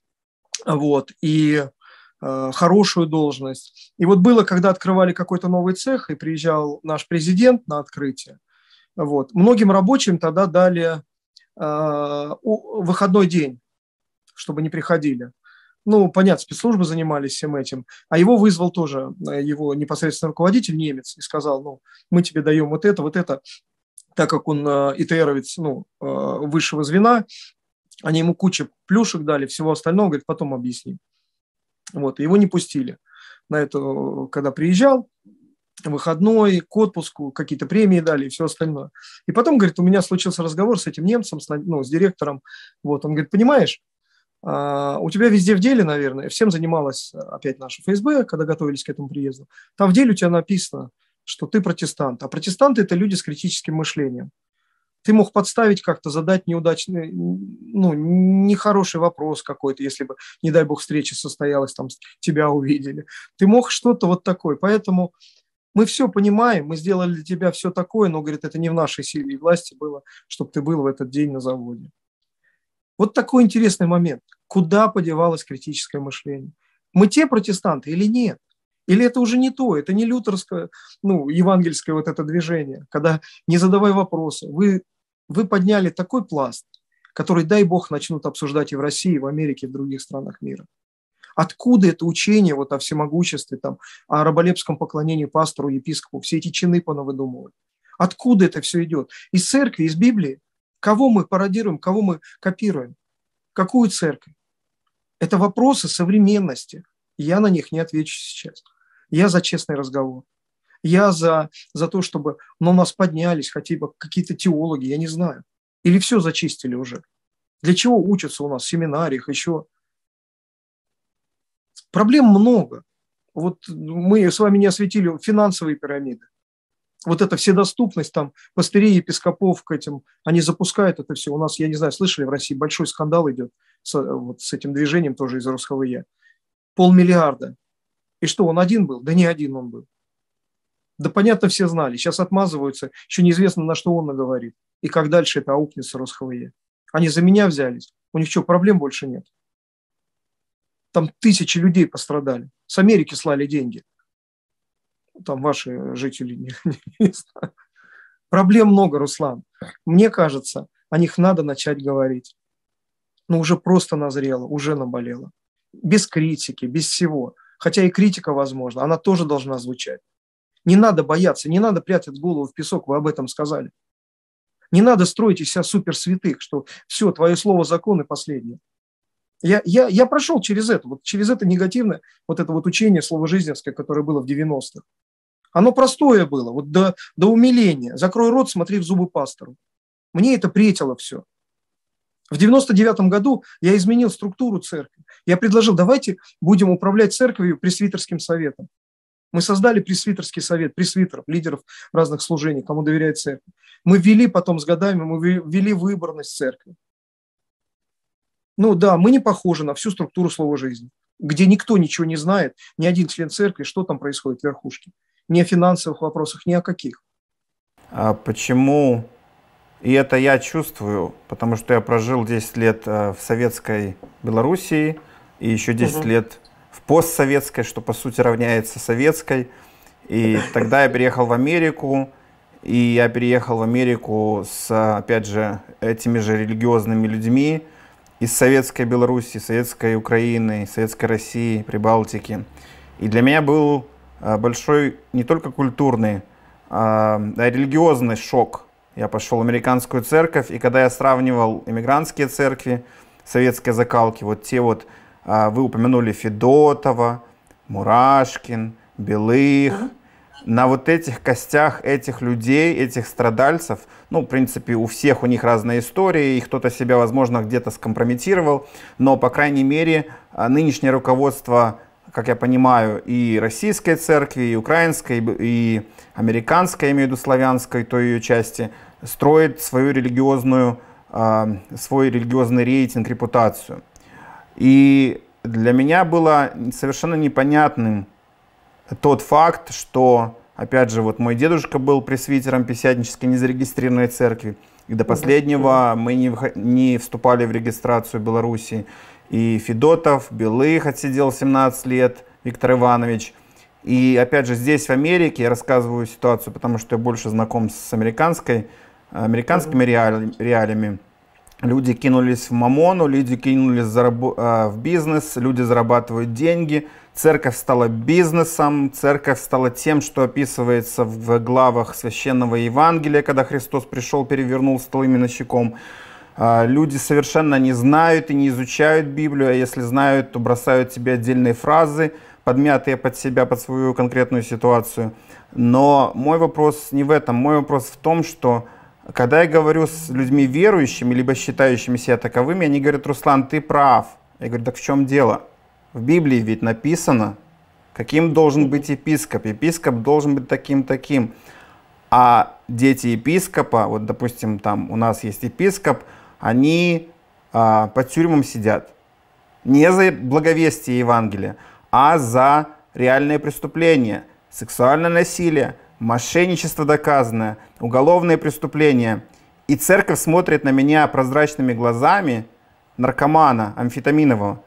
Вот, и э, хорошую должность. И вот было, когда открывали какой-то новый цех, и приезжал наш президент на открытие. Вот. Многим рабочим тогда дали э, выходной день, чтобы не приходили. Ну, понятно, спецслужбы занимались всем этим. А его вызвал тоже его непосредственно руководитель, немец, и сказал, ну, мы тебе даем вот это, вот это. Так как он э, ИТРовец, ну, э, высшего звена, они ему кучу плюшек дали, всего остального, говорит, потом объясним. Вот, его не пустили на это, когда приезжал, выходной, к отпуску, какие-то премии дали и все остальное. И потом, говорит, у меня случился разговор с этим немцем, с, ну, с директором. Вот, он говорит, понимаешь, у тебя везде в деле, наверное, всем занималась опять наша эф эс бэ, когда готовились к этому приезду. Там в деле у тебя написано, что ты протестант. А протестанты – это люди с критическим мышлением. Ты мог подставить как-то, задать неудачный, ну, нехороший вопрос какой-то, если бы, не дай бог, встреча состоялась, там тебя увидели. Ты мог что-то вот такое. Поэтому мы все понимаем, мы сделали для тебя все такое, но, говорит, это не в нашей силе и власти было, чтобы ты был в этот день на заводе. Вот такой интересный момент. Куда подевалось критическое мышление? Мы те протестанты или нет? Или это уже не то, это не лютерское, ну, евангельское вот это движение, когда не задавай вопросы. Вы, вы подняли такой пласт, который, дай бог, начнут обсуждать и в России, и в Америке, и в других странах мира. Откуда это учение вот о всемогуществе, там, о раболепском поклонении пастору, епископу, все эти чины понавыдумывали? Откуда это все идет? Из церкви, из Библии? Кого мы пародируем, кого мы копируем? Какую церковь? Это вопросы современности. Я на них не отвечу сейчас. Я за честный разговор. Я за, за то, чтобы ну, у нас поднялись хотя бы какие-то теологи, я не знаю. Или все зачистили уже. Для чего учатся у нас в семинариях еще? Проблем много. Вот мы с вами не осветили финансовые пирамиды. Вот эта вседоступность, там, пастырей, епископов к этим, они запускают это все. У нас, я не знаю, слышали, в России большой скандал идет с, вот, с этим движением тоже из РосХВЕ. Полмиллиарда. И что, он один был? Да не один он был. Да понятно, все знали. Сейчас отмазываются. Еще неизвестно, на что он наговорит. И как дальше это аукнется РосХВЕ. Они за меня взялись. У них что, проблем больше нет? Там тысячи людей пострадали. С Америки слали деньги. Там ваши жители, не, не знаю. Проблем много, Руслан. Мне кажется, о них надо начать говорить. Но уже просто назрело, уже наболело. Без критики, без всего. Хотя и критика возможна, она тоже должна звучать. Не надо бояться, не надо прятать голову в песок, вы об этом сказали. Не надо строить из себя суперсвятых, что все, твое слово закон и последнее. Я, я, я прошел через это, вот через это негативное, вот это вот учение словожизненское, которое было в девяностых. Оно простое было, вот до, до умиления. Закрой рот, смотри в зубы пастору. Мне это претило все. В девяносто девятом году я изменил структуру церкви. Я предложил, давайте будем управлять церковью пресвитерским советом. Мы создали пресвитерский совет, пресвитеров, лидеров разных служений, кому доверяет церковь. Мы ввели потом с годами, мы ввели выборность церкви. Ну да, мы не похожи на всю структуру слова жизни, где никто ничего не знает, ни один член церкви, что там происходит в верхушке. Ни о финансовых вопросах, ни о каких. А почему И это я чувствую, потому что я прожил десять лет в советской Белоруссии и еще десять угу. лет в постсоветской, что по сути равняется советской. И тогда я переехал в Америку, и я переехал в Америку с, опять же, этими же религиозными людьми из советской Белоруссии, советской Украины, советской России, Прибалтики. И для меня был большой не только культурный, а религиозный шок. Я пошел в американскую церковь, и когда я сравнивал иммигрантские церкви, советской закалки, вот те вот, вы упомянули Федотова, Мурашкин, Белых, на вот этих костях этих людей, этих страдальцев, ну, в принципе, у всех у них разная история, и кто-то себя, возможно, где-то скомпрометировал, но, по крайней мере, нынешнее руководство, как я понимаю, и российской церкви, и украинской, и американской, я имею в виду славянской, той ее части, строит свою религиозную, свой религиозный рейтинг, репутацию. И для меня было совершенно непонятным тот факт, что, опять же, вот мой дедушка был пресвитером пятидесятнической незарегистрированной церкви, и до последнего мы не, не вступали в регистрацию Беларуси. И Федотов, Белых отсидел семнадцать лет, Виктор Иванович. И опять же, здесь, в Америке, я рассказываю ситуацию, потому что я больше знаком с американской, американскими реали, реалиями. Люди кинулись в мамону, люди кинулись в бизнес, люди зарабатывают деньги. Церковь стала бизнесом, церковь стала тем, что описывается в главах Священного Евангелия, когда Христос пришел, перевернул столы миновщиком. Люди совершенно не знают и не изучают Библию, а если знают, то бросают себе отдельные фразы, подмятые под себя, под свою конкретную ситуацию. Но мой вопрос не в этом, мой вопрос в том, что когда я говорю с людьми верующими, либо считающими себя таковыми, они говорят: Руслан, ты прав. Я говорю: так в чем дело? В Библии ведь написано, каким должен быть епископ. Епископ должен быть таким-таким. А дети епископа, вот допустим, там у нас есть епископ, они а, по тюрьмам сидят. Не за благовестие Евангелия, а за реальные преступления. Сексуальное насилие, мошенничество доказанное, уголовные преступления. И церковь смотрит на меня прозрачными глазами наркомана амфетаминового.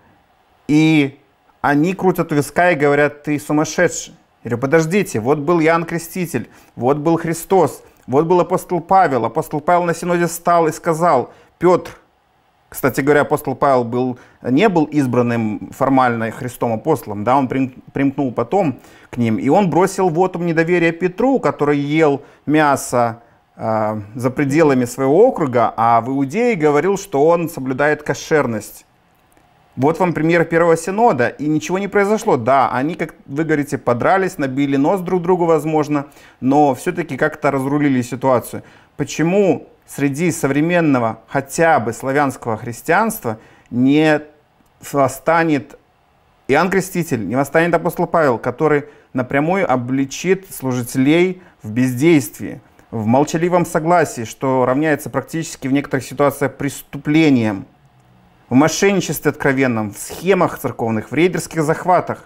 И они крутят у виска и говорят: ты сумасшедший. Я говорю: подождите, вот был Иоанн Креститель, вот был Христос, вот был апостол Павел. Апостол Павел на синоде встал и сказал: Петр, кстати говоря, апостол Павел был, не был избранным формально Христом апостолом, да, он примкнул потом к ним, и он бросил вотум недоверия Петру, который ел мясо э, за пределами своего округа, а в Иудее говорил, что он соблюдает кошерность. Вот вам пример первого синода, и ничего не произошло. Да, они, как вы говорите, подрались, набили нос друг другу, возможно, но все-таки как-то разрулили ситуацию. Почему среди современного хотя бы славянского христианства не восстанет Иоанн Креститель, не восстанет апостол Павел, который напрямую обличит служителей в бездействии, в молчаливом согласии, что равняется практически в некоторых ситуациях преступлением, в мошенничестве откровенном, в схемах церковных, в рейдерских захватах.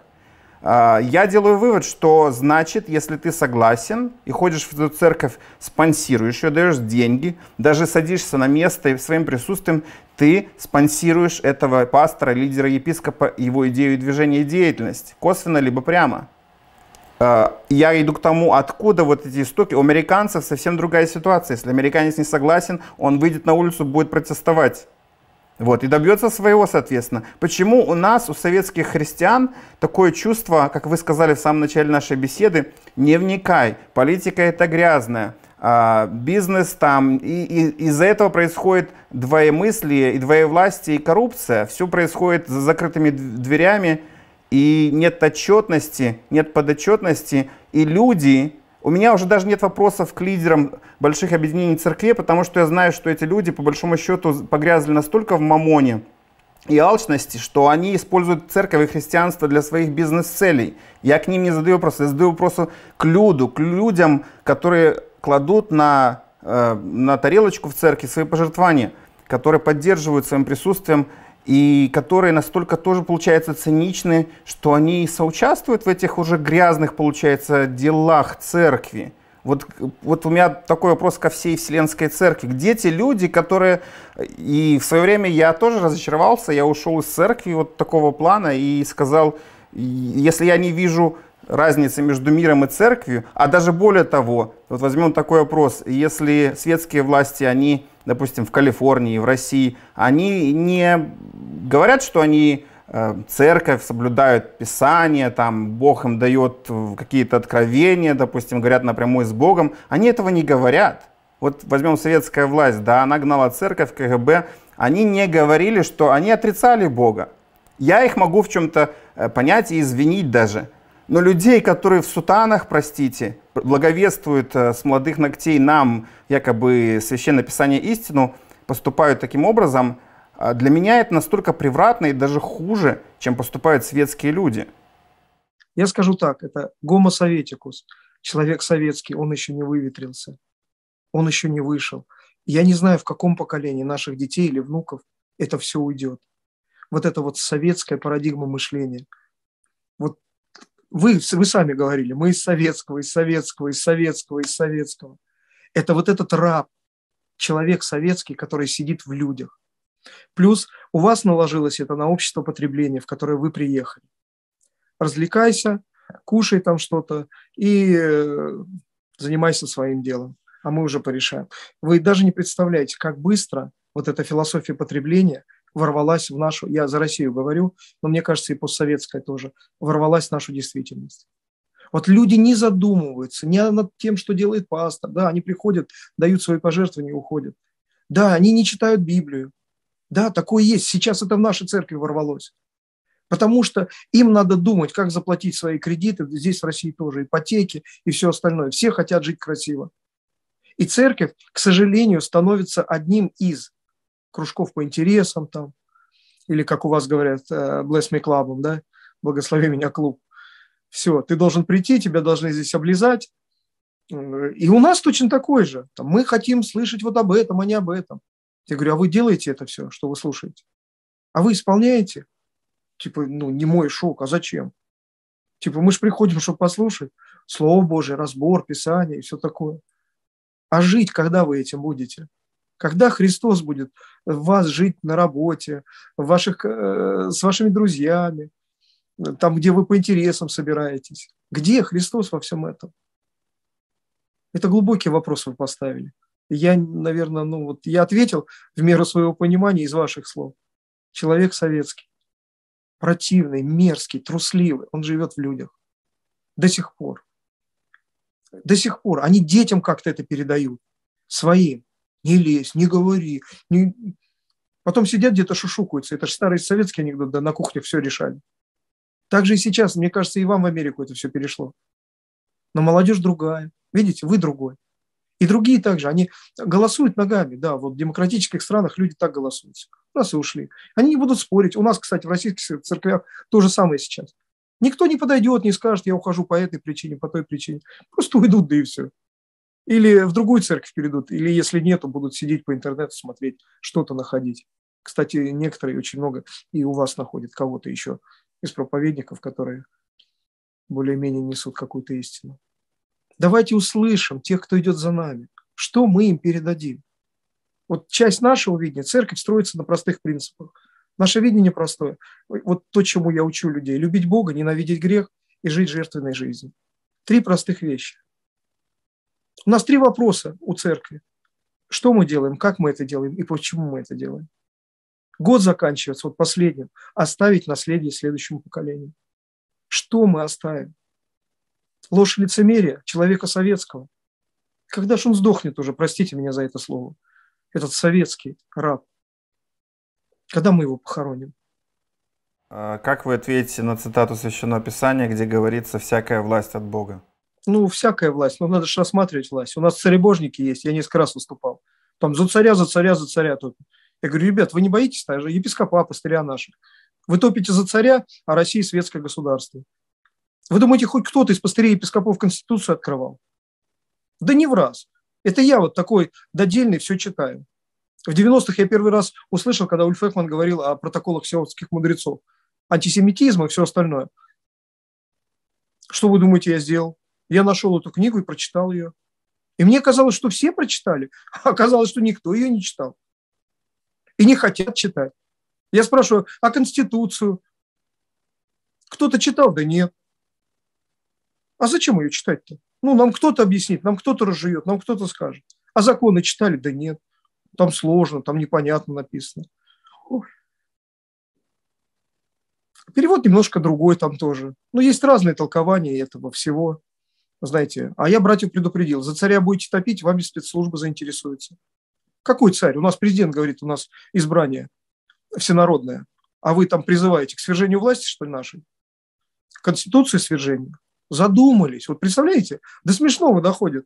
Я делаю вывод, что значит, если ты согласен и ходишь в эту церковь, спонсируешь ее, даешь деньги, даже садишься на место и своим присутствием ты спонсируешь этого пастора, лидера, епископа, его идею, движения и деятельность, косвенно либо прямо. Я иду к тому, откуда вот эти истоки. У американцев совсем другая ситуация. Если американец не согласен, он выйдет на улицу, будет протестовать. Вот, и добьется своего, соответственно. Почему у нас, у советских христиан, такое чувство, как вы сказали в самом начале нашей беседы: не вникай, политика это грязная, а бизнес там, и, и из-за этого происходит двоемыслие, и двоевластие, и коррупция. Все происходит за закрытыми дверями, и нет отчетности, нет подотчетности, и люди... У меня уже даже нет вопросов к лидерам больших объединений церквей, потому что я знаю, что эти люди, по большому счету, погрязли настолько в мамоне и алчности, что они используют церковь и христианство для своих бизнес-целей. Я к ним не задаю вопросы, я задаю вопросы к люду, к людям, которые кладут на, э, на тарелочку в церкви свои пожертвования, которые поддерживают своим присутствием, и которые настолько тоже, получается, циничны, что они соучаствуют в этих уже грязных, получается, делах церкви. Вот, вот у меня такой вопрос ко всей Вселенской Церкви. Где те люди, которые... И в свое время я тоже разочаровался, я ушел из церкви вот такого плана и сказал, если я не вижу разницы между миром и церковью, а даже более того, вот возьмем такой вопрос, если светские власти, они, допустим, в Калифорнии, в России, они не говорят, что они э, церковь, соблюдают Писание, там, Бог им дает какие-то откровения, допустим, говорят напрямую с Богом, они этого не говорят. Вот возьмем советская власть, да, она гнала церковь, ка гэ бэ, они не говорили, что они отрицали Бога. Я их могу в чем-то понять и извинить даже. Но людей, которые в сутанах, простите, благовествуют с молодых ногтей нам, якобы Священное Писание истину, поступают таким образом, для меня это настолько превратно и даже хуже, чем поступают светские люди. Я скажу так, это гомо советикус, человек советский, он еще не выветрился, он еще не вышел. Я не знаю, в каком поколении наших детей или внуков это все уйдет. Вот это вот советская парадигма мышления. Вот Вы, вы сами говорили, мы из советского, из советского, из советского, из советского. Это вот этот раб, человек советский, который сидит в людях. Плюс у вас наложилось это на общество потребления, в которое вы приехали. Развлекайся, кушай там что-то и занимайся своим делом, а мы уже порешаем. Вы даже не представляете, как быстро вот эта философия потребления ворвалась в нашу, я за Россию говорю, но мне кажется и постсоветская тоже, ворвалась в нашу действительность. Вот люди не задумываются ни над тем, что делает пастор. Да, они приходят, дают свои пожертвования и уходят. Да, они не читают Библию. Да, такое есть. Сейчас это в нашей церкви ворвалось. Потому что им надо думать, как заплатить свои кредиты. Здесь в России тоже ипотеки и все остальное. Все хотят жить красиво. И церковь, к сожалению, становится одним из кружков по интересам там, или, как у вас говорят, bless me club, да, благослови меня клуб. Все, ты должен прийти, тебя должны здесь облизать. И у нас точно такой же. Там, мы хотим слышать вот об этом, а не об этом. Я говорю, а вы делаете это все, что вы слушаете? А вы исполняете? Типа, ну, не мой шок, а зачем? Типа, мы же приходим, чтобы послушать Слово Божие, разбор, Писание и все такое. А жить, когда вы этим будете? Когда Христос будет в вас жить на работе, в ваших, э, с вашими друзьями, там, где вы по интересам собираетесь. Где Христос во всем этом? Это глубокий вопрос вы поставили. Я, наверное, ну вот я ответил в меру своего понимания из ваших слов. Человек советский, противный, мерзкий, трусливый, он живет в людях. До сих пор. До сих пор. Они детям как-то это передают. Своим. Не лезь, не говори. Не... Потом сидят где-то шушукаются. Это же старый советский анекдот, да, на кухне все решали. Так же и сейчас, мне кажется, и вам в Америку это все перешло. Но молодежь другая. Видите, вы другой. И другие также. Они голосуют ногами. Да, вот в демократических странах люди так голосуют. У нас и ушли. Они не будут спорить. У нас, кстати, в российских церквях то же самое сейчас. Никто не подойдет, не скажет, я ухожу по этой причине, по той причине. Просто уйдут, да и все. Или в другую церковь перейдут, или если нет, то будут сидеть по интернету, смотреть, что-то находить. Кстати, некоторые очень много и у вас находят кого-то еще из проповедников, которые более-менее несут какую-то истину. Давайте услышим тех, кто идет за нами. Что мы им передадим? Вот часть нашего видения, церковь строится на простых принципах. Наше видение простое. Вот то, чему я учу людей. Любить Бога, ненавидеть грех и жить жертвенной жизнью. Три простых вещи. У нас три вопроса у церкви. Что мы делаем, как мы это делаем и почему мы это делаем. Год заканчивается, вот последним. Оставить наследие следующему поколению. Что мы оставим? Ложь лицемерия человека советского. Когда же он сдохнет уже, простите меня за это слово, этот советский раб? Когда мы его похороним? Как вы ответите на цитату Священного Писания, где говорится «всякая власть от Бога»? Ну, всякая власть. Но надо же рассматривать власть. У нас царебожники есть, я несколько раз выступал. Там за царя, за царя, за царя топят. Я говорю, ребят, вы не боитесь, даже епископа, пастыря наших. Вы топите за царя, а Россия светское государство. Вы думаете, хоть кто-то из пастырей и епископов Конституцию открывал? Да не в раз. Это я вот такой додельный все читаю. В девяностых я первый раз услышал, когда Ульф Экман говорил о протоколах сионских мудрецов. Антисемитизм и все остальное. Что вы думаете, я сделал? Я нашел эту книгу и прочитал ее. И мне казалось, что все прочитали, а оказалось, что никто ее не читал. И не хотят читать. Я спрашиваю, а Конституцию? Кто-то читал? Да нет. А зачем ее читать-то? Ну, нам кто-то объяснит, нам кто-то разжует, нам кто-то скажет. А законы читали? Да нет. Там сложно, там непонятно написано. Ой. Перевод немножко другой там тоже. Но есть разные толкования этого всего. Знаете, а я братьев предупредил, за царя будете топить, вами спецслужбы заинтересуются. Какой царь? У нас президент говорит, у нас избрание всенародное. А вы там призываете к свержению власти, что ли, нашей? Конституции свержения. Задумались. Вот представляете? До смешного доходит.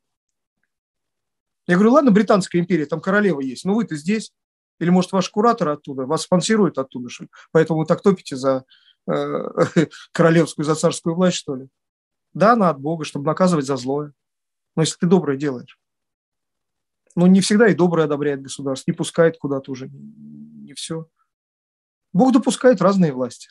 Я говорю, ладно, Британская империя, там королева есть, но вы-то здесь. Или, может, ваш куратор оттуда, вас спонсируют оттуда, что ли? Поэтому вы так топите за э, королевскую, за царскую власть, что ли? Да, она от Бога, чтобы наказывать за злое. Но если ты доброе делаешь. Но не всегда и доброе одобряет государство, не пускает куда-то уже, не все. Бог допускает разные власти.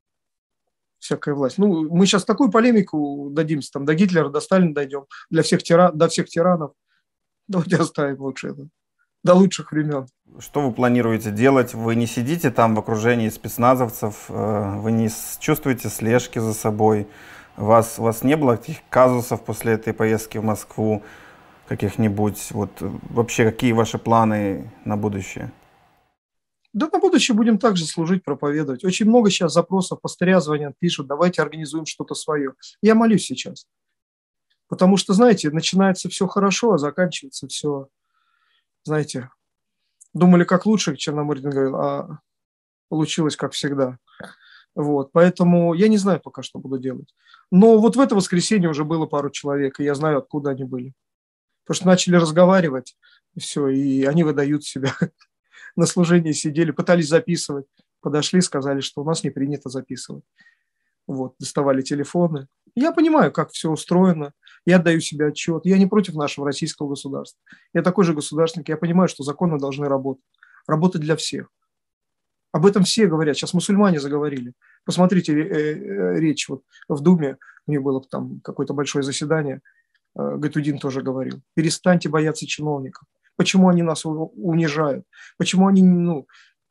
Всякая власть. Ну, мы сейчас такую полемику дадимся, там, до Гитлера, до Сталина дойдем, для всех тира, до всех тиранов. Давайте оставим лучше это. До лучших времен. Что вы планируете делать? Вы не сидите там в окружении спецназовцев, вы не чувствуете слежки за собой, у вас, у вас не было таких казусов после этой поездки в Москву, каких-нибудь? Вот, вообще, какие ваши планы на будущее? Да на будущее будем также служить, проповедовать. Очень много сейчас запросов, пастыря звонят, пишут, давайте организуем что-то свое. Я молюсь сейчас. Потому что, знаете, начинается все хорошо, а заканчивается все, знаете, думали, как лучше, Черномырдин говорил, а получилось, как всегда. Вот, поэтому я не знаю пока, что буду делать. Но вот в это воскресенье уже было пару человек, и я знаю, откуда они были. Потому что начали разговаривать, и все, и они выдают себя. На служении сидели, пытались записывать. Подошли, сказали, что у нас не принято записывать. Вот, доставали телефоны. Я понимаю, как все устроено. Я отдаю себе отчет. Я не против нашего российского государства. Я такой же государственник. Я понимаю, что законы должны работать. Работать для всех. Об этом все говорят. Сейчас мусульмане заговорили. Посмотрите речь вот в Думе. У них было там какое-то большое заседание. Гатудин тоже говорил. Перестаньте бояться чиновников. Почему они нас унижают? Почему они, ну,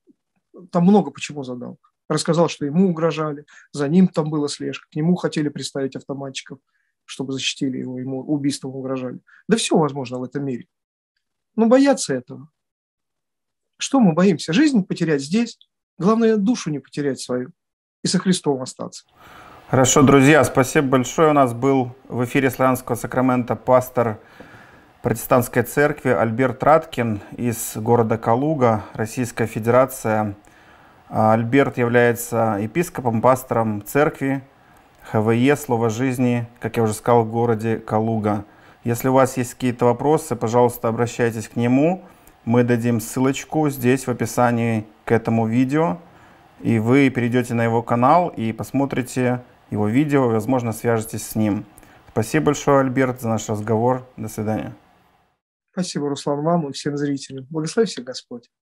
там много почему задал. Рассказал, что ему угрожали, за ним там была слежка, к нему хотели приставить автоматчиков, чтобы защитили его, ему убийством угрожали. Да все возможно в этом мире. Но бояться этого. Что мы боимся? Жизнь потерять здесь, главное душу не потерять свою и со Христом остаться. Хорошо, друзья, спасибо большое. У нас был в эфире Славянского Сакрамента пастор протестантской церкви Альберт Раткин из города Калуга, Российская Федерация. Альберт является епископом, пастором церкви ХВЕ «Слово жизни», как я уже сказал, в городе Калуга. Если у вас есть какие-то вопросы, пожалуйста, обращайтесь к нему. Мы дадим ссылочку здесь в описании к этому видео. И вы перейдете на его канал и посмотрите его видео, и, возможно, свяжетесь с ним. Спасибо большое, Альберт, за наш разговор. До свидания. Спасибо, Руслан, вам и всем зрителям. Благослови всех Господь.